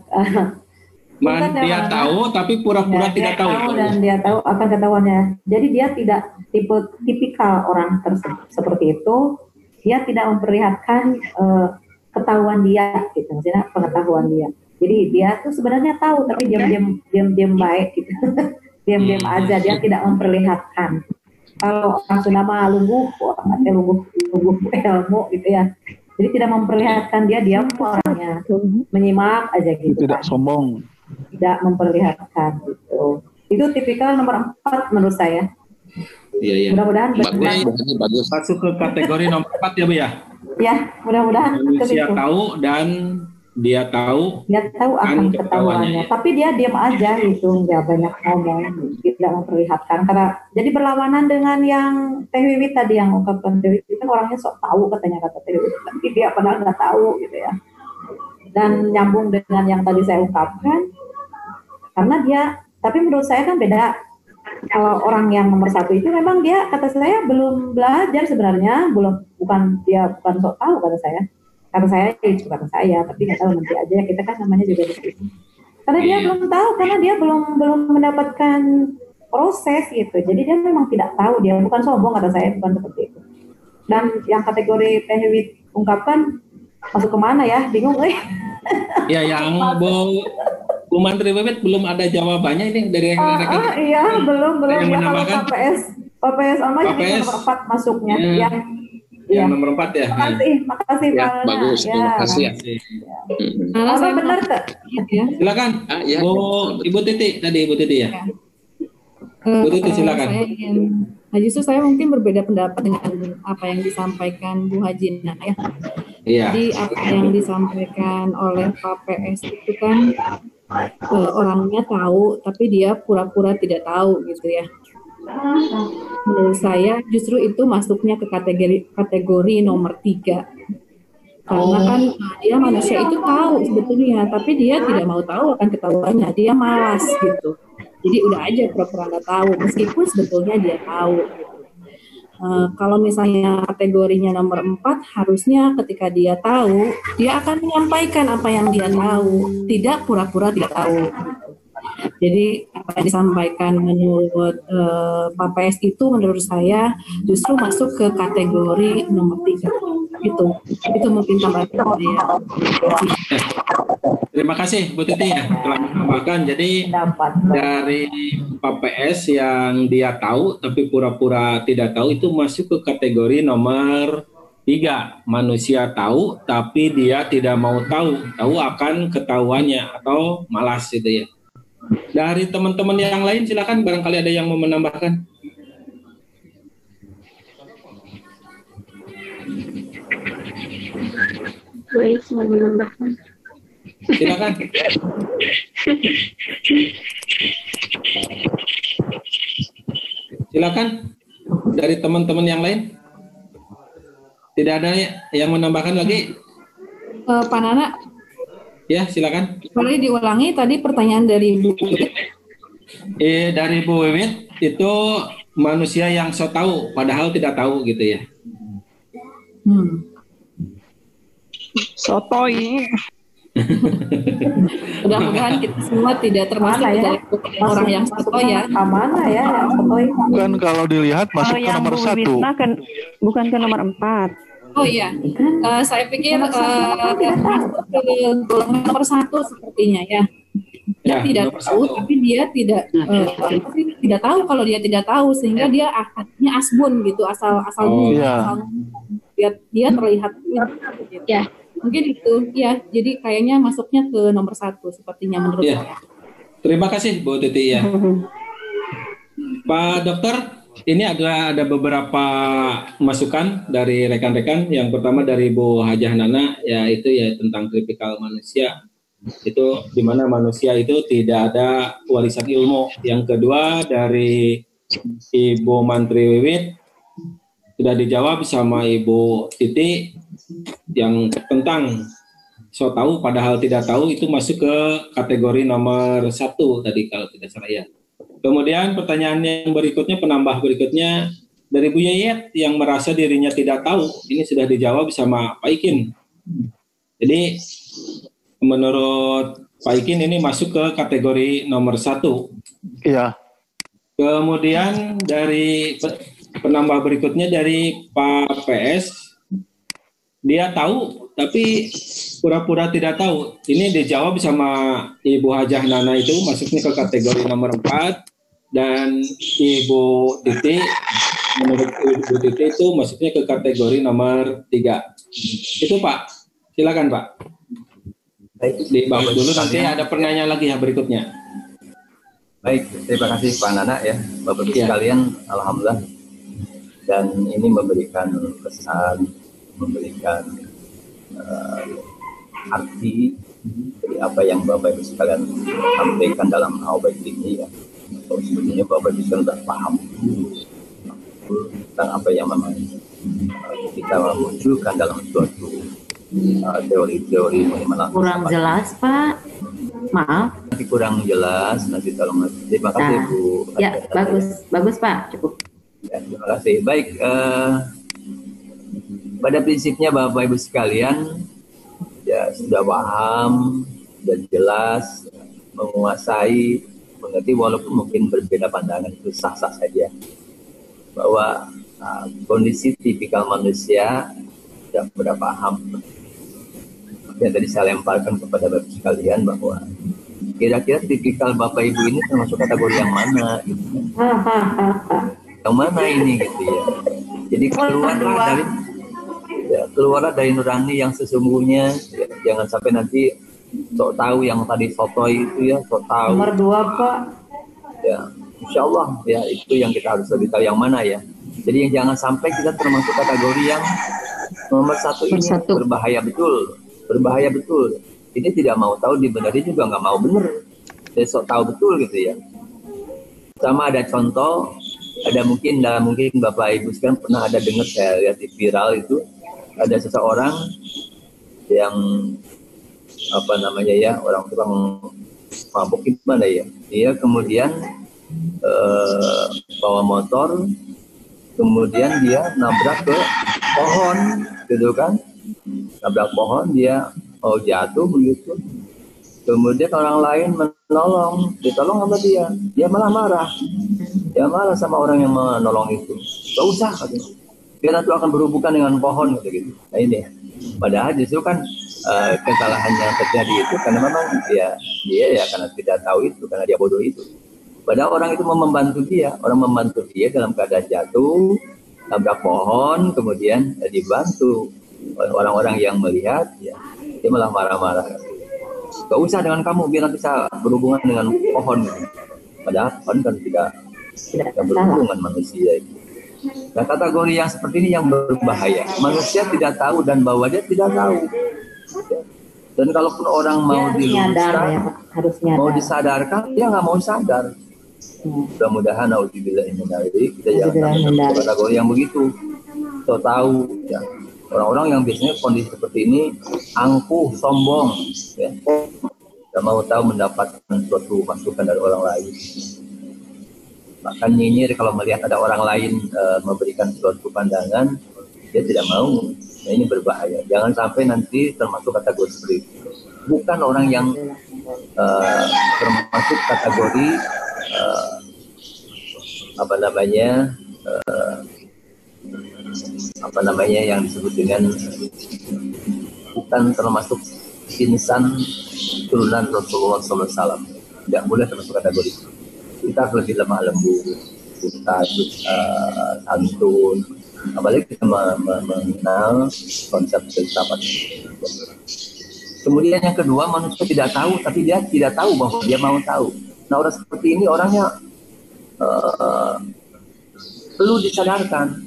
dia tahu tapi pura-pura tidak tahu. Dan dia tahu akan ketahuannya. Jadi dia tidak tipikal orang seperti itu. Dia tidak memperlihatkan ketahuan dia, gitu, maksudnya pengetahuan dia. Jadi dia tuh sebenarnya tahu tapi diam-diam baik gitu. Diam-diam aja, dia tidak memperlihatkan. Kalau orang Sunda mah lungguh, orang teh lungguh ilmu gitu ya. Jadi tidak memperlihatkan, dia diam orangnya, menyimak aja gitu. Tidak sombong. Tidak memperlihatkan gitu. Itu tipikal nomor 4 menurut saya. Iya. Mudah-mudahan bagus. Masuk ke kategori nomor 4 ya Bu ya. Ya, mudah-mudahan Manusia tahu dan dia tahu akan ketahuannya, tapi dia diam aja gitu, nggak banyak ngomong, tidak memperlihatkan. Karena jadi berlawanan dengan yang Teh Wiwit tadi yang ungkapkan. Teh Wiwit kan orangnya sok tahu katanya, kata Teh Wiwit, tapi dia padahal nggak tahu gitu ya. Dan nyambung dengan yang tadi saya ungkapkan, karena dia, tapi menurut saya kan beda. Kalau orang yang nomor 1 itu memang dia, kata saya, belum belajar sebenarnya, bukan sok tahu kata saya. Kata saya itu kata saya, tapi nggak tahu, nanti aja, kita kan namanya juga diskusi. Karena dia belum tahu, karena dia belum mendapatkan proses gitu. Jadi dia memang tidak tahu, dia bukan sombong kata saya, bukan seperti itu. Dan yang kategori Teh Wiwit ungkapkan masuk kemana ya? Bingung Ya, yang Bu Mantri Wiwit belum ada jawabannya ini dari rekan-rekan. Iya, belum yang ya. Kalau PPS sama jadi nomor 4 masuknya. Yang nomor 4 ya. Makasih ya, bagus, terima kasih ya. Saya benar tak? Silakan. Ibu Titi tadi, Ibu Titi ya. Bu Titi silakan. Justru saya mungkin berbeda pendapat dengan apa yang disampaikan Bu Haji Nana ya. Iya. Jadi apa yang disampaikan oleh Pak PS itu kan orangnya tahu tapi dia pura-pura tidak tahu gitu ya. Menurut saya justru itu masuknya ke kategori nomor 3. Karena kan dia manusia itu tahu sebetulnya, tapi dia tidak mau tahu akan ketahuannya, dia malas gitu. Jadi udah aja pura-pura nggak tahu, meskipun sebetulnya dia tahu. Kalau misalnya kategorinya nomor 4, harusnya ketika dia tahu, dia akan menyampaikan apa yang dia tahu, tidak pura-pura tidak tahu. Jadi apa yang disampaikan menurut Pak PS itu menurut saya justru masuk ke kategori nomor 3. Itu mungkin tambahan saya. Terima kasih Bu Titi ya telah menambahkan. Jadi dari Pak PS yang dia tahu tapi pura-pura tidak tahu itu masuk ke kategori nomor 3. Manusia tahu tapi dia tidak mau tahu akan ketahuannya atau malas gitu ya. Dari teman-teman yang lain silakan, barangkali ada yang mau menambahkan. Baik, mau menambahkan. Silakan. Silakan dari teman-teman yang lain. Tidak ada yang menambahkan lagi? Pak Nana. Ya, silakan. Boleh diulangi tadi pertanyaan dari Bu Wiwit? Dari Bu Wiwit itu manusia yang so tahu padahal tidak tahu gitu ya. Sotoy. Mudah-mudahan kita semua tidak termasuk dari orang yang sotoy ya. Mana ya yang sotoy? Bukan, kalau dilihat masuk ke nomor 1. Bukan ke nomor 4. Oh iya, saya pikir masuk ke golongan nomor 1 sepertinya ya. Dia tidak tahu, tapi dia tidak tahu kalau dia tidak tahu, sehingga dia akhirnya asbun gitu, asal dia terlihat gitu. Ya. Mungkin itu ya, jadi kayaknya masuknya ke nomor 1 sepertinya menurut saya. Terima kasih Bu Titi ya. Pak Dokter, ini ada beberapa masukan dari rekan-rekan. Yang pertama dari Bu Hajah Nana, yaitu ya tentang tipikal manusia. Itu di mana manusia itu tidak ada warisan ilmu. Yang kedua dari Ibu Mantri Wiwit, sudah dijawab sama Ibu Titi, yang tentang so tahu padahal tidak tahu itu masuk ke kategori nomor 1 tadi kalau tidak salah ya. Kemudian pertanyaan yang berikutnya, penambah berikutnya dari Bu Yayet yang merasa dirinya tidak tahu, ini sudah dijawab sama Pak Ikin. Jadi menurut Pak Ikin ini masuk ke kategori nomor 1. Iya. Kemudian dari penambah berikutnya dari Pak PS dia tahu tapi pura-pura tidak tahu. Ini dijawab sama Ibu Hajah Nana itu masuknya ke kategori nomor 4 dan Ibu Titi menurut Ibu Titi itu masuknya ke kategori nomor 3. Itu Pak, silakan Pak. Baik, dibahas dulu nanti ada pertanyaan lagi yang berikutnya. Baik, terima kasih Pak Nana ya, Bapak Ibu sekalian, alhamdulillah. Dan ini memberikan kesan, memberikan arti dari apa yang Bapak Ibu sekalian sampaikan dalam awal ini ya. Sebenarnya Bapak Ibu sekalian sudah paham tentang apa yang memang kita munculkan dalam suatu teori-teori mengenai. Kurang jelas Pak, maaf. Nanti kurang jelas, nanti tolong. Terima kasih Bu. Ya, bagus Pak, cukup. Ya, terima kasih. Baik, pada prinsipnya Bapak Ibu sekalian ya sudah paham dan jelas, menguasai, mengerti walaupun mungkin berbeda pandangan itu sah-sah saja bahwa kondisi tipikal manusia sudah sudah paham. Yang tadi saya lemparkan kepada Bapak sekalian bahwa kira-kira tipikal Bapak Ibu ini termasuk kategori yang mana gitu. Yang mana ini gitu ya. Jadi keluarlah dari nurani yang sesungguhnya ya. Jangan sampai nanti sok tahu yang tadi sotoy itu ya, sok tahu. Nomor 2 Pak. Ya, insya Allah ya itu yang kita harus lebih tahu yang mana ya. Jadi yang jangan sampai kita termasuk kategori yang nomor 1 ini berbahaya betul. Ini tidak mau tahu dibenari juga nggak mau bener. Dia sok tahu betul gitu ya. Sama ada contoh. Ada mungkin Bapak Ibu sekarang pernah ada dengar, saya lihat di viral itu ada seseorang yang apa namanya ya, orang mabuk gimana ya, dia kemudian bawa motor, kemudian dia nabrak ke pohon gitu kan, nabrak pohon, dia mau jatuh begitu, kemudian orang lain ditolong sama dia malah marah. Dia marah sama orang yang menolong itu. Gak usah katanya. Dia nanti akan berhubungan dengan pohon gitu. Nah ini, padahal justru kan kesalahan yang terjadi itu karena memang dia ya karena tidak tahu itu, karena dia bodoh itu. Padahal orang itu membantu dia dalam keadaan jatuh, nabrak pohon, kemudian dibantu oleh orang-orang yang melihat, ya dia malah marah-marah. Gak usah dengan kamu, biar nanti bisa berhubungan dengan pohon. Padahal pohon kan tidak berhubungan manusia itu. Nah, kategori yang seperti ini yang berbahaya. Manusia tidak tahu dan bahwa dia tidak tahu. Dan kalaupun orang mau diluruskan, mau disadarkan, dia nggak mau sadar. Mudah-mudahan kita jangan sampai kategori yang begitu. So tahu ya. Orang-orang yang biasanya kondisi seperti ini angkuh, sombong, ya. Tidak mau tahu mendapatkan suatu masukan dari orang lain. Bahkan nyinyir kalau melihat ada orang lain memberikan suatu pandangan, dia tidak mau. Nah, ini berbahaya. Jangan sampai nanti termasuk kategori seperti itu. Bukan orang yang termasuk kategori yang disebut dengan bukan termasuk insan turunan Rasulullah SAW. Tidak boleh termasuk kategori itu. Kita harus lebih lemah lembut, kita harus santun, apalagi kita mengenal konsep filsafat. Kemudian yang kedua, manusia tidak tahu, tapi dia tidak tahu bahwa dia mau tahu. Nah, orang seperti ini orangnya perlu disadarkan.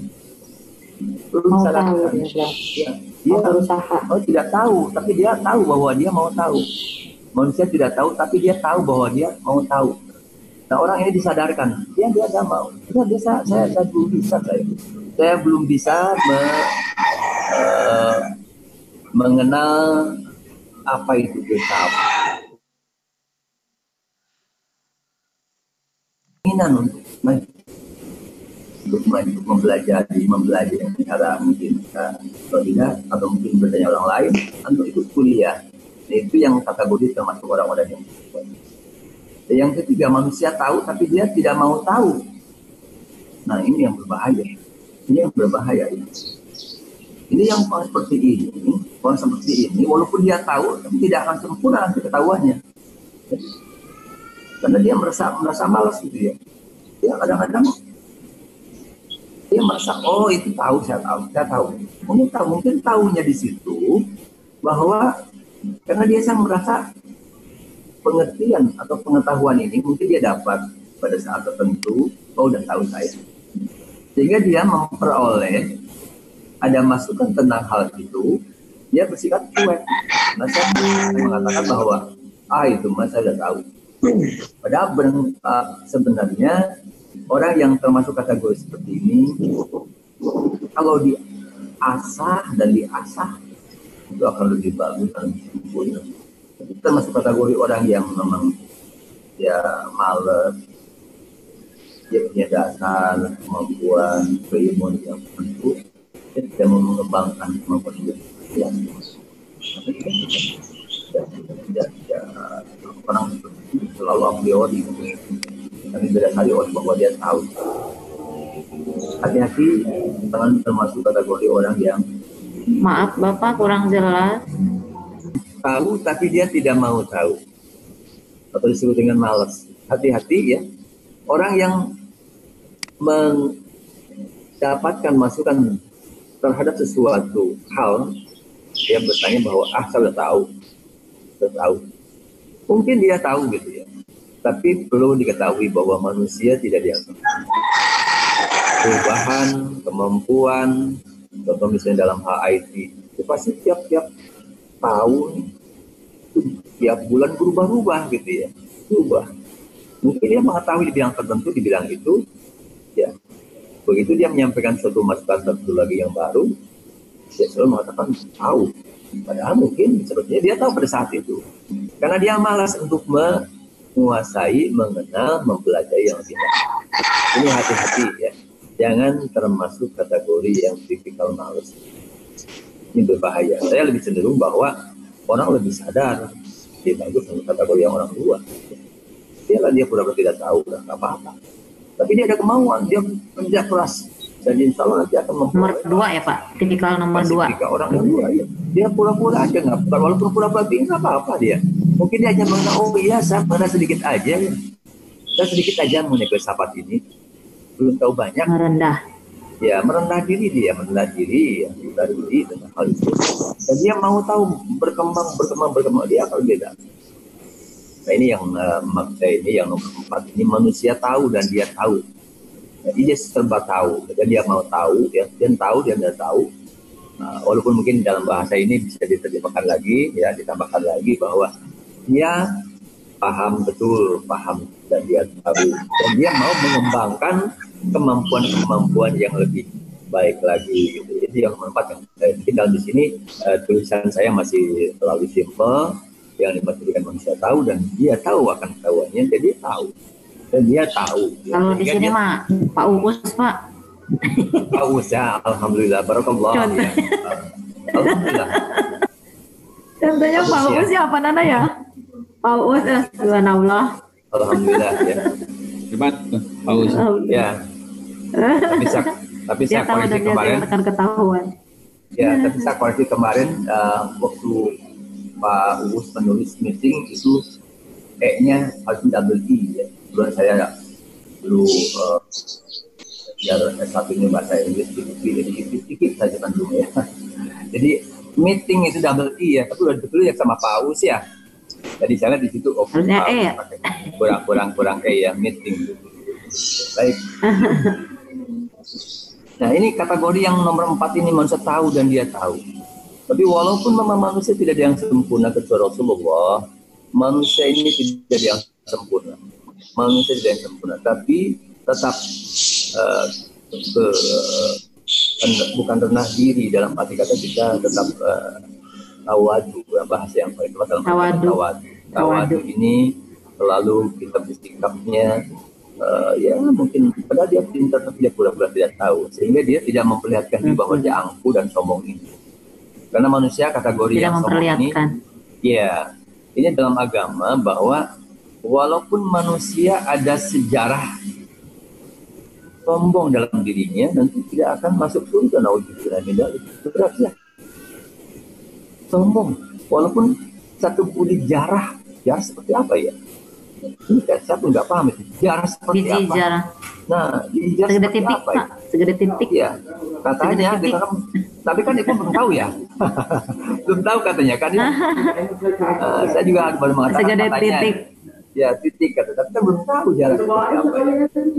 Dia berusaha. Tidak tahu, tapi dia tahu bahwa dia mau tahu. Manusia tidak tahu, tapi dia tahu bahwa dia mau tahu. Nah, orang ini disadarkan, dia nggak mau. Saya belum bisa mengenal apa itu filsafat. Keinginan untuk mempelajari cara mungkin atau mungkin bertanya orang lain untuk ikut kuliah. Nah, itu yang kategori termasuk orang-orang yang yang ketiga, manusia tahu tapi dia tidak mau tahu. Nah, ini yang berbahaya. Ini yang orang seperti ini, walaupun dia tahu, tapi tidak akan sempurna nanti ketahuannya. Karena dia merasa malas gitu ya. Dia kadang-kadang dia merasa, oh itu saya tahu. Mungkin tahunya di situ bahwa karena dia merasa pengertian atau pengetahuan ini mungkin dia dapat pada saat tertentu, oh udah tahu saya. Sehingga dia memperoleh ada masukan tentang hal itu, dia bersikap cuek. Nah, saya mengatakan bahwa itu saya sudah tahu. Padahal sebenarnya orang yang termasuk kategori seperti ini, kalau diasah dan diasah itu akan lebih bagus dan lebih sempurna. Termasuk kategori orang yang memang ya malas, dia punya dasar kemampuan keilmuan yang tentu, dia tidak mau mengembangkan kemampuan hidup yang orang selalu a priori tapi berdasari bahwa dia tahu. Hati-hati jangan termasuk kategori orang yang Maaf Bapak kurang jelas. Tahu tapi dia tidak mau tahu atau disebut dengan malas. Hati-hati ya, orang yang mendapatkan masukan terhadap sesuatu hal, dia bertanya bahwa saya sudah tahu. Mungkin dia tahu gitu ya, tapi perlu diketahui bahwa manusia tidak dianggap perubahan, kemampuan, contoh misalnya dalam hal IT, itu pasti tiap tahun, tiap bulan berubah-ubah gitu ya, berubah. Mungkin dia mengetahui di bidang tertentu, di bidang itu, ya. Begitu dia menyampaikan suatu masukan tertentu lagi yang baru, dia selalu mengatakan tahu. Padahal mungkin sebetulnya dia tahu pada saat itu. Karena dia malas untuk menguasai, mengenal, mempelajari yang lebih banyak. Ini hati-hati ya. Jangan termasuk kategori yang tipikal malas. Ini berbahaya. Saya lebih cenderung bahwa orang lebih sadar. Dia bagus untuk kategori yang orang tua. Dia pura-pura tidak tahu, nggak apa-apa. Tapi dia ada kemauan, dia kerja keras. Dan insya Allah nanti akan Nomor 2 ya Pak, tipikal nomor 2. Tipikal orang yang dua ya. Dia pura-pura aja, nggak, walaupun pura-pura nggak apa-apa dia. Mungkin dia hanya mengenal, oh iya saya pernah sedikit aja ya. Saya sedikit aja mengenai filsafat ini. Belum tahu banyak. Merendah. Ya, merendah diri tentang hal itu. Dan dia mau tahu, berkembang, dia akan beda. Nah ini yang maksud saya ini yang nomor 4 ini, manusia tahu dan dia tahu. Dia serba tahu, dan dia mau tahu, dia tahu, dia tidak tahu. Walaupun mungkin dalam bahasa ini bisa diterjemahkan lagi, ya ditambahkan lagi bahwa dia paham dan dia tahu, dan dia mau mengembangkan kemampuan yang lebih baik lagi. Gitu. Itu yang nomor 4 yang mungkin dalam di sini tulisan saya masih terlalu simple. Yang dimaksudkan manusia tahu dan dia tahu akan ketahuannya, jadi tahu. Dan dia tahu. Kalau di sini mah Pak Uus Pak. Pak Uus ya, alhamdulillah, barakallah. Ya. Alhamdulillah. Contohnya Pak Uus siapa Nana ya? Pak Uus, subhanallah. Alhamdulillah ya. Hebat Pak Uus. Ya. Tapi saya koreksi kemarin. Ketahuan. Ya, tapi saya koreksi kemarin waktu Pak Uus menulis meeting itu E-nya harus double E ya. Dulu saya biar S1 ini bahasa Inggris sedikit saja kan dulu ya. Jadi meeting itu double E ya, tapi udah betul ya sama Pak Uus ya. Jadi saya di situ kurang E ya, meeting. Baik. Nah ini kategori yang nomor 4 ini, manusia tahu dan dia tahu. Tapi walaupun memang manusia tidak ada yang sempurna kecuali Rasulullah, manusia ini tidak ada yang sempurna. Manusia tidak yang sempurna, tapi tetap bukan rendah diri, dalam arti kata kita tetap tawadu, bahasa yang paling tepat dalam tawadu ini selalu kita bersikapnya ya mungkin padahal dia pintar tapi dia pura-pura tidak tahu, sehingga dia tidak memperlihatkan diri bahwa dia angkuh dan sombong ini. Karena manusia kategori tidak yang sombong ini, ya ini dalam agama bahwa walaupun manusia ada sejarah sombong dalam dirinya, nanti tidak akan masuk surga. Naudzubillah min dzalik. Berat ya. Sombong, walaupun satu bulir jarah seperti apa ya? Ini kan saya pun nggak paham itu. Jarah seperti Biji apa? jarah. Nah, biji jarah Segede seperti titik, apa? Pak. Segede titik. Ya, katanya Segede titik. kita kan, tapi kan ibu belum tahu ya. Belum tahu katanya kan. Saya juga baru mengatakan Segede katanya. titik. Ya, titik kata, tapi kan belum tahu jarah seperti apa ya.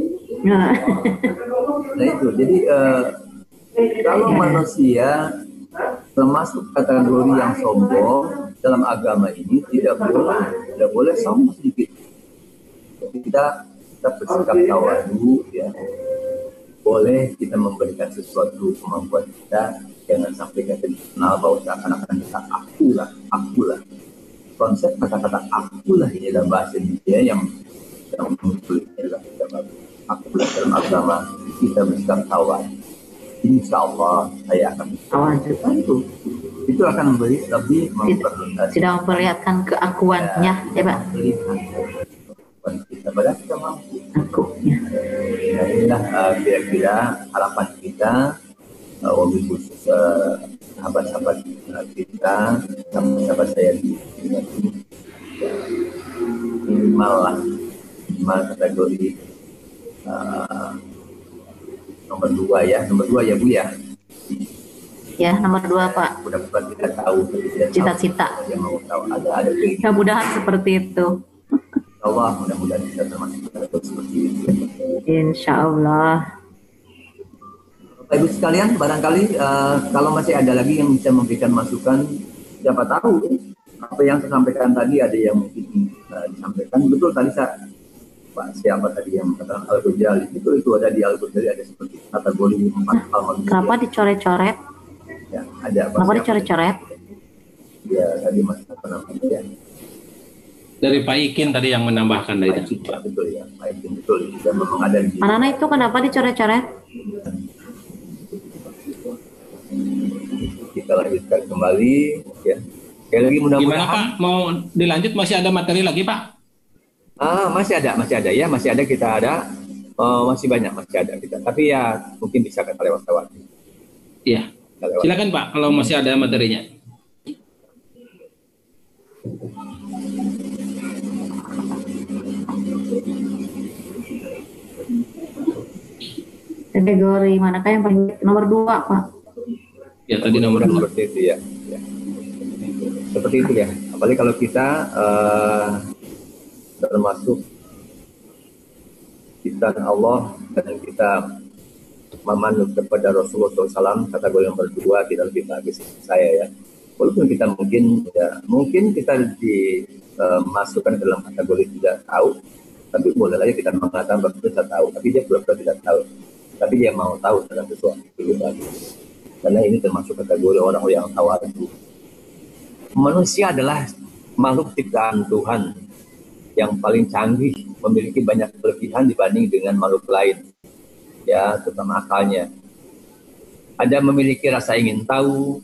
Nah itu, jadi kalau manusia termasuk kategori yang sombong dalam agama ini tidak boleh sombong sedikit. Kita bersikap tawadu ya. Boleh kita memberikan sesuatu kemampuan kita, jangan sampai kita kenal bahwa seakan-akan kita akulah. Konsep kata-kata akulah ini dalam bahasa Indonesia yang muncul dalam akulah dalam agama, kita bersikap tawadu. Insya Allah saya akan itu. Itu akan memberi lebih tidak memperlihatkan keakuannya, ya Pak. Kita pada kita mampu. Nah, inilah kira-kira harapan kita, wabil khusus sahabat-sahabat kita, sahabat saya di sini, minimal kategori nomor 2 ya Bu ya. Ya, nomor 2 Pak. Mudah-mudahan kita tahu cita-cita. Yang mau tahu ada mudah-mudahan seperti itu. Allah, mudah-mudahan kita termasuk seperti itu. Insya Allah. Bapak Ibu sekalian, barangkali kalau masih ada lagi yang bisa memberikan masukan, siapa tahu apa yang saya sampaikan tadi ada yang mungkin disampaikan. Betul tadi Pak siapa tadi yang mengatakan Al-Ghazali itu ada di Al-Ghazali ada seperti kategori 4 hal manusia. Kenapa dicoret-coret? Ya, ada. Kenapa dicoret-coret? Ya, tadi Mas ya. Dari Pak Ikin tadi yang menambahkan dari tadi. Betul ya, Pak Ikin betul. Dan memang ada di Mana itu kenapa dicoret-coret? Kita lanjutkan kembali ya. Sekali lagi mudah-mudahan. Gimana Pak? Mau dilanjut masih ada materi lagi Pak? Masih ada ya, masih ada kita ada. Masih banyak masih ada kita. Tapi ya mungkin bisa kita lewat-lewat. Iya. Silakan Pak kalau masih ada materinya. Kategori manakah yang paling nomor 2 Pak? Ya tadi nomor 2. Seperti itu ya. Seperti itu ya. Apalagi kalau kita termasuk kita Allah dan kita memanut kepada Rasulullah SAW, kategori nomor 2 tidak lebih bagus saya ya. Walaupun kita mungkin kita dimasukkan dalam kategori tidak tahu, tapi boleh aja kita mengatakan bahwa kita tahu, tapi dia pura-pura tidak tahu, tapi dia mau tahu tentang sesuatu itu bagus. Karena ini termasuk kategori orang yang tawadu. Manusia adalah makhluk ciptaan Tuhan yang paling canggih, memiliki banyak kelebihan dibanding dengan makhluk lain. Ya, terutama akalnya. Ada memiliki rasa ingin tahu,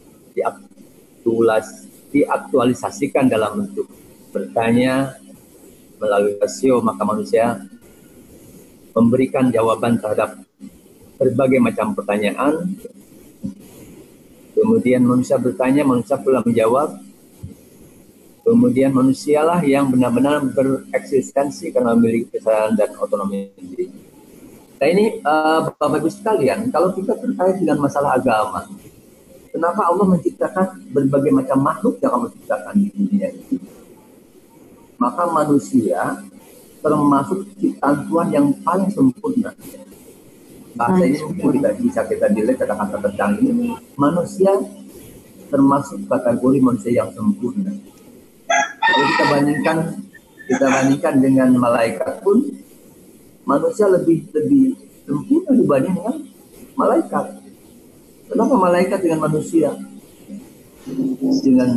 diaktualisasikan dalam bentuk bertanya melalui rasio, maka manusia memberikan jawaban terhadap berbagai macam pertanyaan. Kemudian manusia bertanya, manusia pula menjawab. Kemudian manusialah yang benar-benar bereksistensi karena memiliki kesadaran dan otonomi sendiri. Nah ini Bapak Ibu sekalian, kalau kita terkait dengan masalah agama, kenapa Allah menciptakan berbagai macam makhluk yang Allah ciptakan di dunia ini? Maka manusia termasuk ciptaan Tuhan yang paling sempurna. Bahasa ini mungkin tidak bisa kita dilihat kata-kata tercanggih. Manusia termasuk kategori manusia yang sempurna. Kalau kita bandingkan dengan malaikat pun, manusia lebih sempurna dibanding dengan malaikat. Kenapa malaikat dengan manusia dengan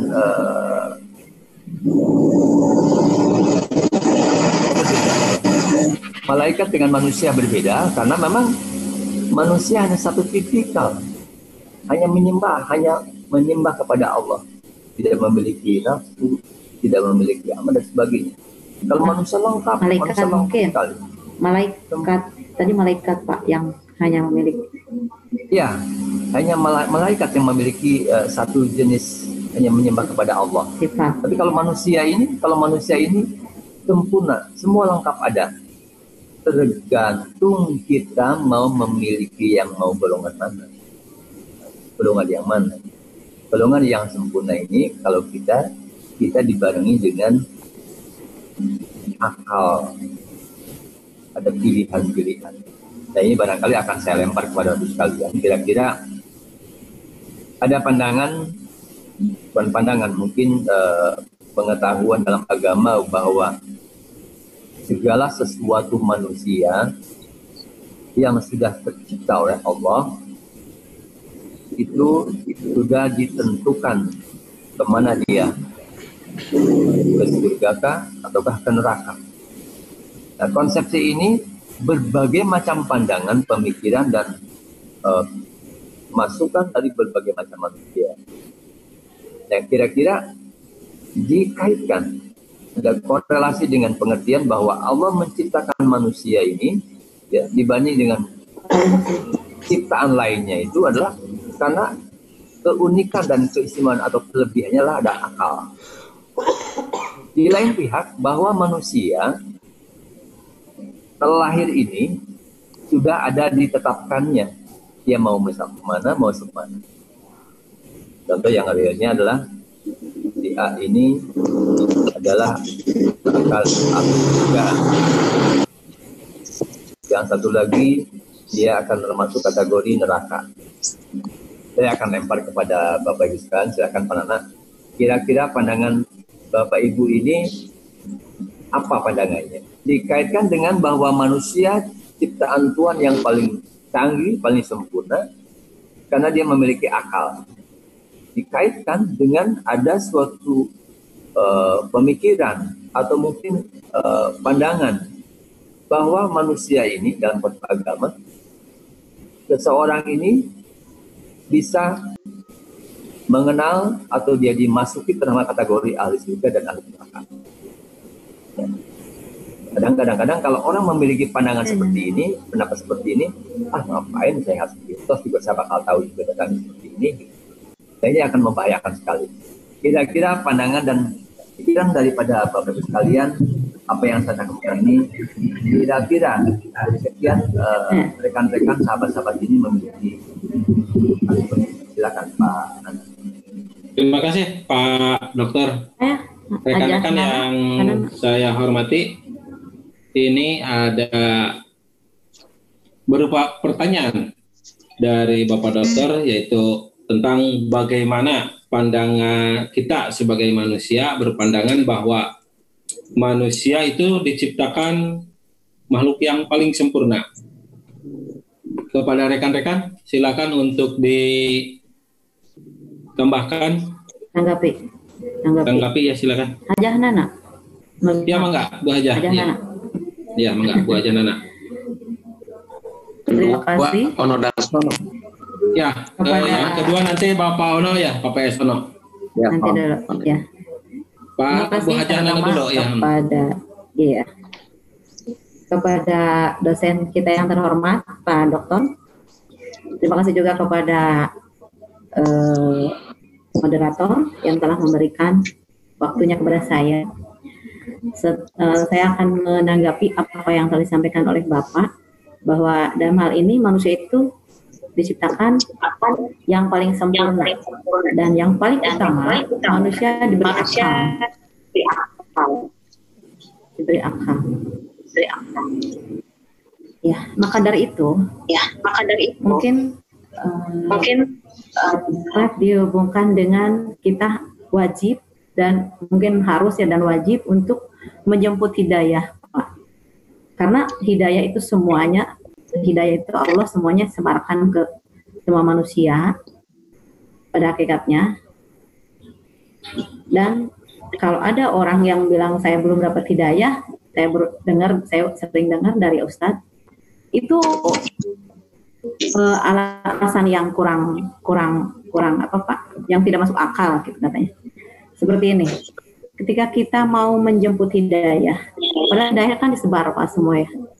malaikat dengan manusia berbeda karena memang manusia hanya satu tipikal, hanya menyembah kepada Allah, tidak memiliki nafsu, tidak memiliki amal dan sebagainya. Kalau manusia lengkap, malaikat manusia lengkap mungkin sekali. Malaikat Tadi malaikat Pak yang hanya memiliki. Ya, hanya malaikat yang memiliki satu jenis, hanya menyembah kepada Allah. Sifat. Tapi kalau manusia ini sempurna, semua lengkap ada. Tergantung kita mau memiliki yang mau golongan mana. Golongan yang mana? Golongan yang sempurna ini kalau kita dibarengi dengan akal, ada pilihan-pilihan. Nah ini barangkali akan saya lempar kepada Bapak sekalian. Kira-kira ada bukan pandangan, mungkin pengetahuan dalam agama bahwa segala sesuatu manusia yang sudah tercipta oleh Allah itu sudah ditentukan kemana dia, ke surga kah ataukah ke neraka. Nah, konsepsi ini berbagai macam pandangan, pemikiran dan masukan dari berbagai macam manusia. Yang kira-kira dikaitkan, ada korelasi dengan pengertian bahwa Allah menciptakan manusia ini ya, dibanding dengan ciptaan lainnya itu adalah karena keunikan dan keistimewaan atau kelebihannya lah ada akal. Di lain pihak bahwa manusia terlahir ini sudah ada ditetapkannya, dia mau masuk mana, mau masuk mana. Contoh yang realnya adalah si A ini adalah akal juga. Yang satu lagi dia akan termasuk kategori neraka. Saya akan lempar kepada Bapak Ibu sekalian, silakan Pak Nana. Kira-kira pandangan Bapak Ibu ini apa pandangannya? Dikaitkan dengan bahwa manusia ciptaan Tuhan yang paling canggih, paling sempurna, karena dia memiliki akal. Dikaitkan dengan ada suatu pemikiran atau mungkin pandangan bahwa manusia ini dalam konteks agama, seseorang ini bisa mengenal atau dia dimasuki terhadap kategori ahli surga dan ahli neraka. Kadang-kadang kalau orang memiliki pandangan seperti ini, pendapat seperti ini, ngapain saya harus begitu? Terus juga saya bakal tahu juga tentang seperti ini. Nah, ini akan membahayakan sekali. Kira-kira pandangan dan pikiran daripada Bapak Ibu sekalian, apa yang saya tangkap ini, kira-kira sekian rekan-rekan sahabat-sahabat ini memiliki. Silakan Pak Nana. Terima kasih Pak Dokter. Rekan-rekan yang saya hormati, ini ada berupa pertanyaan dari Bapak Dokter, yaitu tentang bagaimana pandangan kita sebagai manusia berpandangan bahwa manusia itu diciptakan makhluk yang paling sempurna. Kepada rekan-rekan, silakan untuk ditambahkan. Tanggapi ya, silakan. Hajah Nana. Ya, mangga, Bu Hajah. Hajah Nana. Ya, mangga, Bu Hajah Nana. Terima kasih. Ono Darsono. Ya, yang kedua nanti Bapak Ono ya, Bapak S. Ono. Ya, nanti dulu, ya. Pak Bu Hajah Nana dulu ya. Kepada dosen kita yang terhormat, Pak Dokter. Terima kasih juga kepada moderator yang telah memberikan waktunya kepada saya. Saya akan menanggapi apa yang telah disampaikan oleh Bapak, bahwa dalam hal ini manusia itu diciptakan yang paling sempurna, dan yang paling utama manusia diberi akal. Ya, maka dari itu mungkin dihubungkan dengan kita wajib dan mungkin harus ya dan wajib untuk menjemput hidayah, Pak. Karena hidayah itu semuanya, hidayah itu Allah semuanya sebarkan ke semua manusia pada hakikatnya. Dan kalau ada orang yang bilang saya belum dapat hidayah, saya sering dengar dari Ustadz, itu alasan yang kurang apa Pak, yang tidak masuk akal gitu katanya. Seperti ini, ketika kita mau menjemput hidayah, padahal hidayah kan disebar Pak semua ya,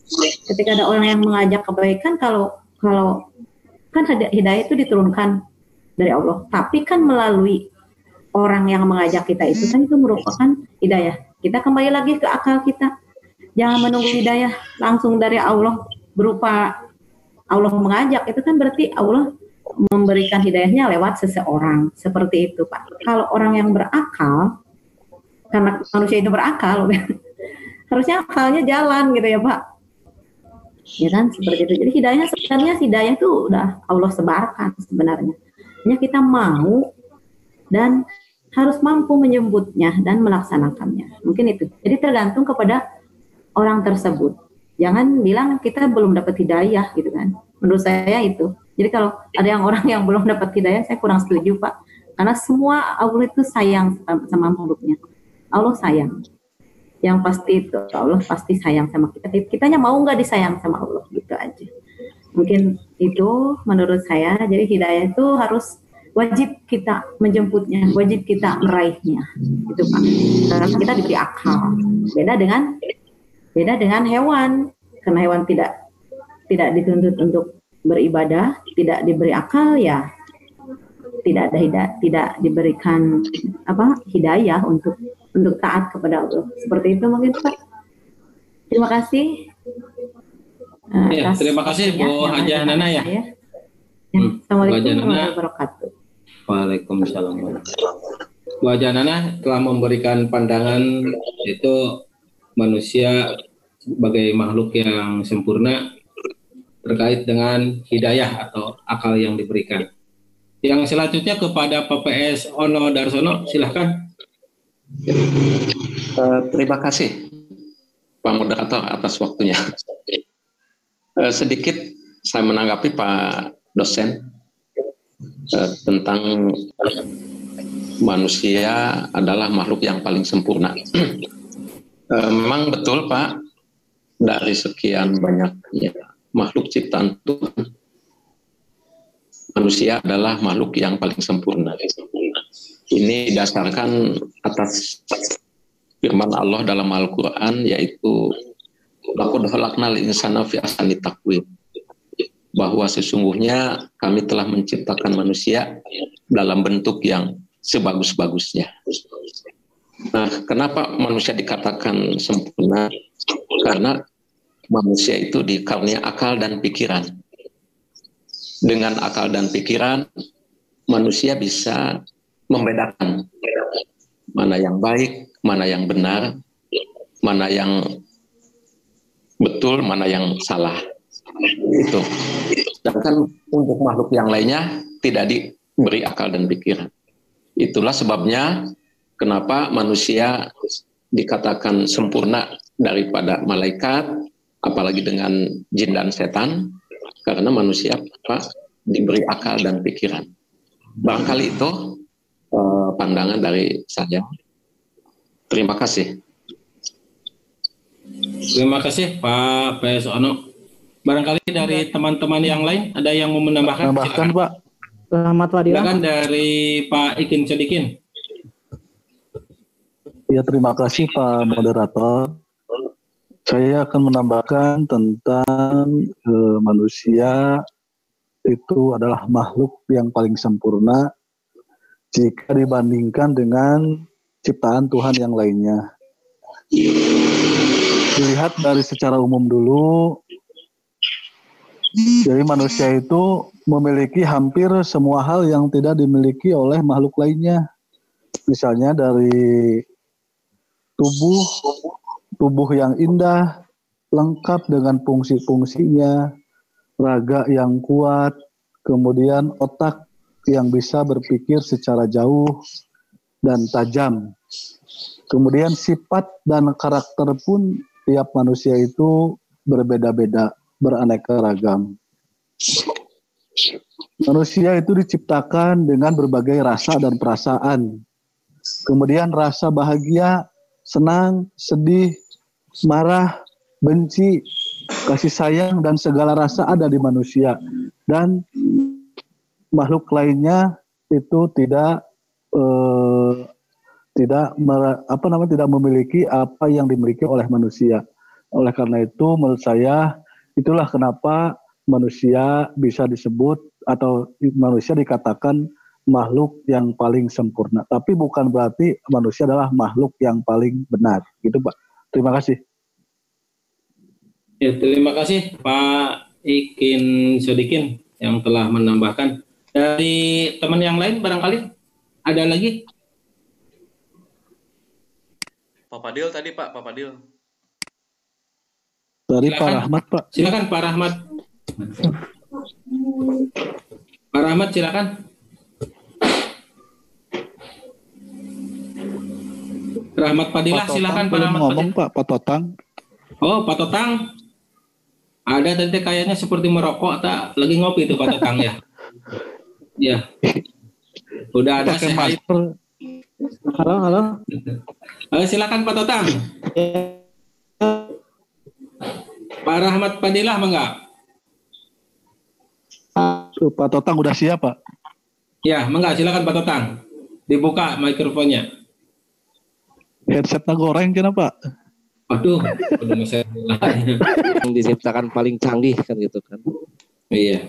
Ketika ada orang yang mengajak kebaikan, kalau kan hidayah itu diturunkan dari Allah, tapi kan melalui orang yang mengajak kita itu kan itu merupakan hidayah. Kita kembali lagi ke akal kita. Jangan menunggu hidayah langsung dari Allah berupa Allah mengajak, itu kan berarti Allah memberikan hidayahnya lewat seseorang. Seperti itu, Pak. Kalau orang yang berakal, karena manusia itu berakal, harusnya akalnya jalan gitu ya, Pak. Ya kan, seperti itu. Jadi hidayah itu udah Allah sebarkan sebenarnya. Hanya kita mau dan harus mampu menyebutnya dan melaksanakannya. Mungkin itu. Jadi tergantung kepada orang tersebut. Jangan bilang kita belum dapat hidayah gitu kan. Menurut saya itu. Jadi kalau ada orang yang belum dapat hidayah, saya kurang setuju, Pak. Karena semua Allah itu sayang sama makhluknya. Allah sayang. Yang pasti itu Allah pasti sayang sama kita. Kitanya mau nggak disayang sama Allah, gitu aja. Mungkin itu menurut saya. Jadi hidayah itu harus wajib kita menjemputnya, wajib kita meraihnya, gitu Pak. Karena kita diberi akal. Beda dengan hewan, karena hewan tidak dituntut untuk beribadah, tidak diberi akal, ya tidak diberikan hidayah untuk taat kepada Allah. Seperti itu mungkin Pak. Terima kasih. Terima kasih Bu Hajah Nana ya. Assalamualaikum warahmatullahi wabarakatuh. Waalaikumsalam. Bu Hajah Nana telah memberikan pandangan itu manusia sebagai makhluk yang sempurna terkait dengan hidayah atau akal yang diberikan. Yang selanjutnya kepada PPS Ono Darsono, silahkan. Terima kasih Pak Moderator atas waktunya. Sedikit saya menanggapi Pak dosen tentang manusia adalah makhluk yang paling sempurna. Memang betul Pak, dari sekian banyaknya makhluk ciptaan Tuhan, manusia adalah makhluk yang paling sempurna. Ini didasarkan atas firman Allah dalam Al-Quran, yaitu laqad khalaqnal insana fi ahsani taqwim, bahwa sesungguhnya kami telah menciptakan manusia dalam bentuk yang sebagus-bagusnya. Nah, kenapa manusia dikatakan sempurna? Karena manusia itu dikaruniai akal dan pikiran. Dengan akal dan pikiran, manusia bisa membedakan mana yang baik, mana yang benar, mana yang betul, mana yang salah. Itu. Sedangkan untuk makhluk yang lainnya tidak diberi akal dan pikiran. Itulah sebabnya kenapa manusia dikatakan sempurna daripada malaikat, apalagi dengan jin dan setan, karena manusia diberi akal dan pikiran. Barangkali itu pandangan dari saya. Terima kasih. Terima kasih Pak PS Ono. Barangkali dari teman-teman yang lain ada yang mau menambahkan? Pak. Selamat Wadilah. Silakan dari Pak Ikin Sedikin. Ya, terima kasih Pak Moderator. Saya akan menambahkan tentang manusia itu adalah makhluk yang paling sempurna jika dibandingkan dengan ciptaan Tuhan yang lainnya. Dilihat dari secara umum dulu, jadi manusia itu memiliki hampir semua hal yang tidak dimiliki oleh makhluk lainnya. Misalnya dari tubuh yang indah, lengkap dengan fungsi-fungsinya, raga yang kuat, kemudian otak yang bisa berpikir secara jauh dan tajam. Kemudian sifat dan karakter pun tiap manusia itu berbeda-beda, beraneka ragam. Manusia itu diciptakan dengan berbagai rasa dan perasaan. Kemudian rasa bahagia, senang, sedih, marah, benci, kasih sayang, dan segala rasa ada di manusia. Dan makhluk lainnya itu tidak memiliki apa yang dimiliki oleh manusia. Oleh karena itu menurut saya itulah kenapa manusia bisa disebut atau manusia dikatakan makhluk yang paling sempurna. Tapi bukan berarti manusia adalah makhluk yang paling benar. Gitu Pak. Terima kasih. Ya, terima kasih Pak Ikin Sodikin yang telah menambahkan. Dari teman yang lain barangkali ada lagi? Pak Fadil tadi Pak, Pak Fadil. Dari Silakan. Pak Rahmat Pak. Silakan Pak Rahmat. Pak Rahmat silakan. Rahmat Fadilah silakan Pak Rahmat ngomong Fadilah. Pak Totang. Oh Pak Totang. Ada tadi kayaknya seperti merokok tak lagi ngopi itu Pak Totang ya. Ya. Udah ada Pakai sehat. masker. Halo. Silakan Pak Totang. Pak Rahmat Fadilah enggak? Pak Totang udah siap Pak. Ya, enggak silakan Pak Totang. Dibuka mikrofonnya. Headsetnya goreng kenapa Pak? Aduh, udah saya Yang diciptakan paling canggih kan gitu kan. Iya.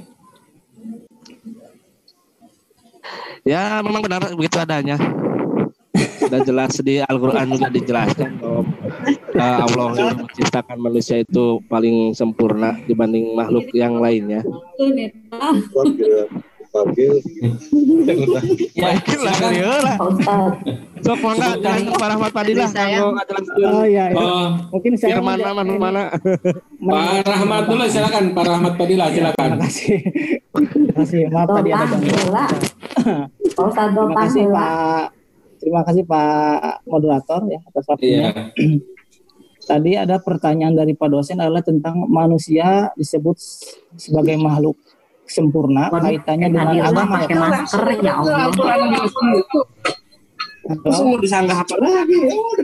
Ya memang benar begitu adanya. Sudah jelas di Al-Quran juga dijelaskan bahwa Allah yang menciptakan manusia itu paling sempurna dibanding makhluk yang lainnya. Ya, silakan. Sok mangga dengan Pak Rahmat Fadilah kalau ngajelaskeun. Oh iya. Oh, Mungkin saya mana. Pak Rahmat dulu silakan, Pak Rahmat Fadilah silakan. Terima kasih. Terima kasih. Maaf tadi ada gangguan. Terima kasih Pak. Terima kasih Pak moderator ya atas waktunya. Iya. Tadi ada pertanyaan dari Pak dosen adalah tentang manusia disebut sebagai makhluk sempurna kaitannya dengan agama. Pakai masker ya Allah. Semua disanggah apa lagi?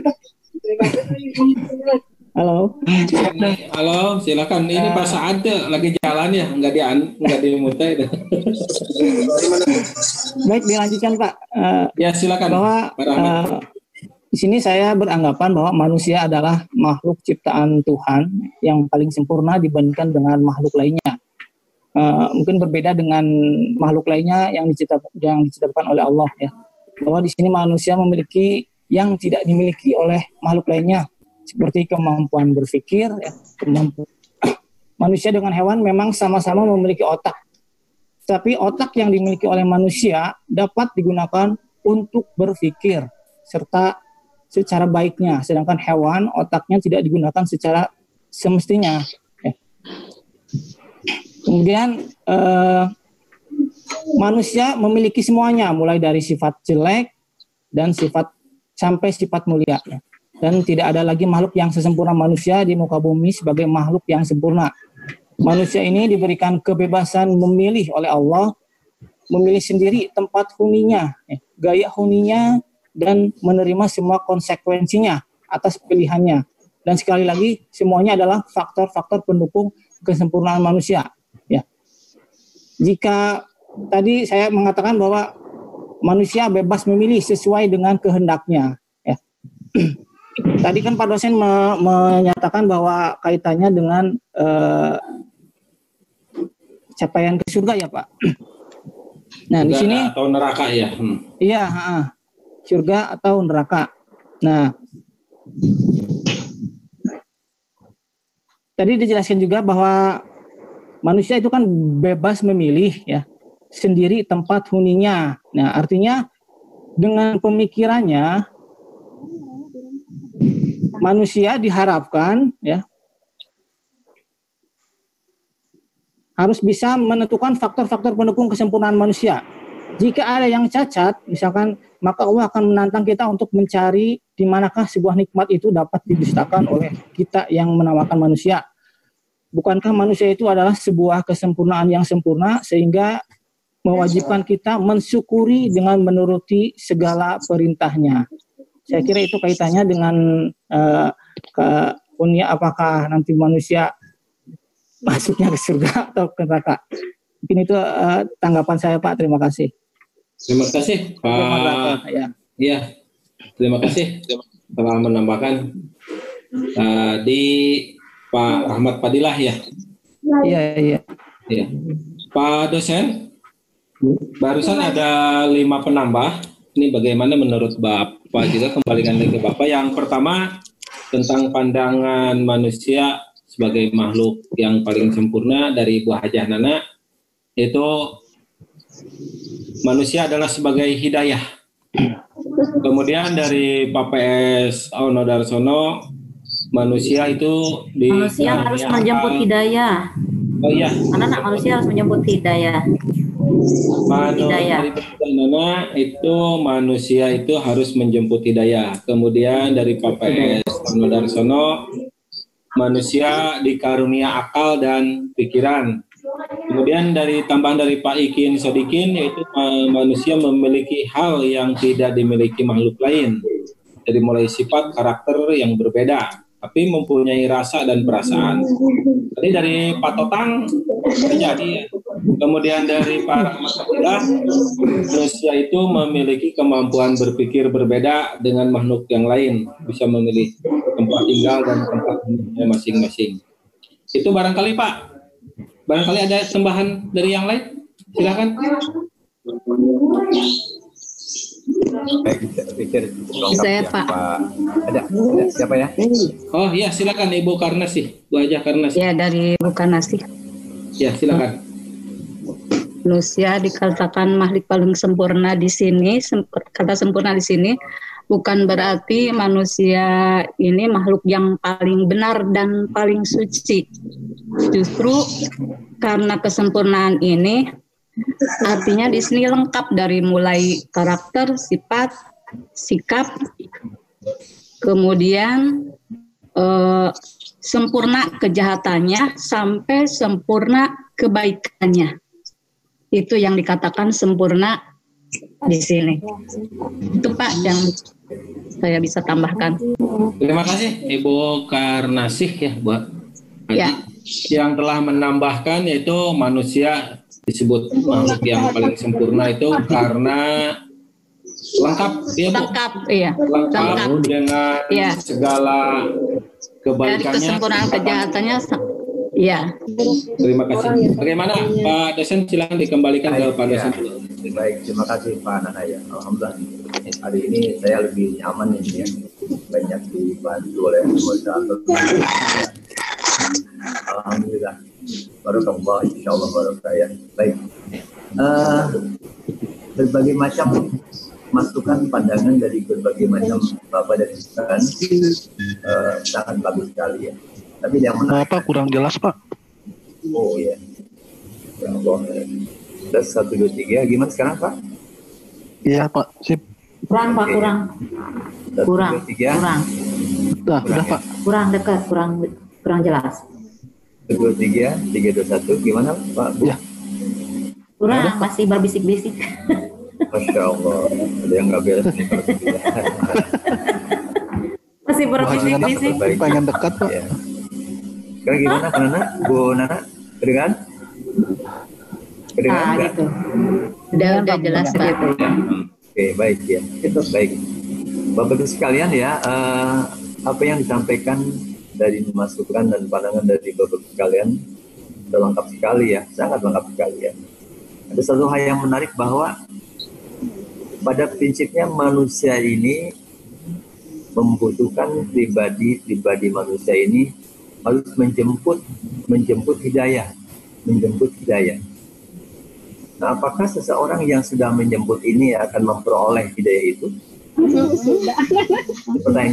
Halo. Halo, silakan. Ini Pak Saad lagi jalan ya, nggak dimutai. Baik, dilanjutkan Pak. Ya silakan. Bahwa Pak Rahmat. di sini saya beranggapan bahwa manusia adalah makhluk ciptaan Tuhan yang paling sempurna dibandingkan dengan makhluk lainnya. Mungkin berbeda dengan makhluk lainnya yang diciptakan oleh Allah ya. Bahwa di sini manusia memiliki yang tidak dimiliki oleh makhluk lainnya seperti kemampuan berpikir ya, manusia dengan hewan memang sama-sama memiliki otak. Tapi otak yang dimiliki oleh manusia dapat digunakan untuk berpikir serta secara baiknya, sedangkan hewan otaknya tidak digunakan secara semestinya. Ya. Kemudian manusia memiliki semuanya, mulai dari sifat jelek dan sampai sifat mulia. Ya. Dan tidak ada lagi makhluk yang sesempurna manusia di muka bumi sebagai makhluk yang sempurna. Manusia ini diberikan kebebasan memilih oleh Allah, memilih sendiri tempat huninya, gaya huninya, dan menerima semua konsekuensinya atas pilihannya. Dan sekali lagi, semuanya adalah faktor-faktor pendukung kesempurnaan manusia. Ya. Jika tadi saya mengatakan bahwa manusia bebas memilih sesuai dengan kehendaknya. Ya. Tadi kan Pak dosen menyatakan bahwa kaitannya dengan capaian ke surga ya Pak. Nah di sini atau neraka ya. Iya, surga atau neraka. Nah tadi dijelaskan juga bahwa manusia itu kan bebas memilih ya sendiri tempat huninya. Nah artinya dengan pemikirannya manusia diharapkan ya harus bisa menentukan faktor-faktor pendukung kesempurnaan manusia. Jika ada yang cacat, misalkan, maka Allah akan menantang kita untuk mencari di manakah sebuah nikmat itu dapat didustakan oleh kita yang menamakan manusia. Bukankah manusia itu adalah sebuah kesempurnaan yang sempurna sehingga mewajibkan kita mensyukuri dengan menuruti segala perintahnya. Saya kira itu kaitannya dengan apakah nanti manusia masuknya ke surga atau ke neraka. Mungkin itu tanggapan saya Pak. Terima kasih. Terima kasih Pak. Iya, terima kasih telah menambahkan. Di Pak Rahmat Fadilah ya. Iya. Pak dosen, barusan ada 5 penambah. Ini bagaimana menurut Bapak juga, kembalikan lagi ke Bapak. Yang pertama tentang pandangan manusia sebagai makhluk yang paling sempurna dari Ibu Hajah Nana, itu manusia adalah sebagai hidayah. Kemudian dari Pak PS Ono Darsono, manusia itu manusia harus menjemput hidayah. Oh iya, anak manusia harus menjemput hidayah. Dari Nana itu manusia itu harus menjemput hidayah. Kemudian dari Pak PS Ono Darsono, manusia dikarunia akal dan pikiran. Kemudian dari tambahan dari Pak Ikin Sodikin, yaitu manusia memiliki hal yang tidak dimiliki makhluk lain. Jadi mulai sifat, karakter yang berbeda, tapi mempunyai rasa dan perasaan. Tadi dari Pak Totang terjadi. Kemudian dari Pak Rahmat Fadilah, manusia itu memiliki kemampuan berpikir berbeda dengan makhluk yang lain, bisa memilih tempat tinggal dan tempat tinggalnya masing-masing. Itu barangkali Pak. Barangkali ada tambahan dari yang lain? Silakan. Baik, saya pikir saya Pak. Ada siapa ya? Oh iya, silakan Ibu Karnasih, Bu Hajah Karnasih. Ya, dari Ibu Karnasih. Ya, silakan. Manusia dikatakan makhluk paling sempurna di sini. Kata sempurna di sini bukan berarti manusia ini makhluk yang paling benar dan paling suci. Justru karena kesempurnaan ini, artinya di sini lengkap dari mulai karakter, sifat, sikap, kemudian sempurna kejahatannya sampai sempurna kebaikannya. Itu yang dikatakan sempurna di sini. Itu Pak yang saya bisa tambahkan. Terima kasih Ibu Karnasih ya, Bu. Ya. Yang telah menambahkan yaitu manusia disebut makhluk yang paling sempurna itu karena lengkap, ya Bu? Lengkap, iya. Lengkap dengan segala kebaikannya. Dari kesempurnaan kejahatannya, iya. Terima kasih. Bagaimana Pak dosen, silakan dikembalikan ke Pak dosen. Baik, terima kasih Pak Nana ya. Alhamdulillah hari ini saya lebih nyaman ini ya. Banyak dibantu oleh moderator. Alhamdulillah. Barakallah, insyaallah barakah ya. Baik. Berbagai macam masukan pandangan dari berbagai macam Bapak dan Ibu sangat bagus sekali ya. Tapi yang menarik, Bapak kurang jelas Pak. Oh ya. Ya Allah. Plus 1, 2, 3. Gimana sekarang Pak? Iya Pak, sip. Kurang Pak, kurang. 1, 2, 3. Kurang. Udah Pak. Kurang dekat, kurang jelas. 1, 2, 3, 3, 2, 1. Gimana Pak? Bu? Ya. Kurang, masih berbisik-bisik. Masya Allah. Ada yang nggak beres nih. Masih berbisik-bisik. Pengen dekat Pak. Ya. Sekarang gimana Pak Nana? Bu Nana? Kedengaran? Kedengaran nggak? Gitu. Udah jelas Pak. Ya. Oke, baik ya. Baik. Bapak Ibu sekalian ya, apa yang disampaikan dari masukan dan pandangan dari Bapak Ibu sekalian sudah lengkap sekali ya, sangat lengkap sekali ya. Ada satu hal yang menarik bahwa pada prinsipnya manusia ini membutuhkan pribadi manusia ini harus menjemput hidayah. Nah, apakah seseorang yang sudah menjemput ini akan memperoleh hidayah itu? Pertanyaan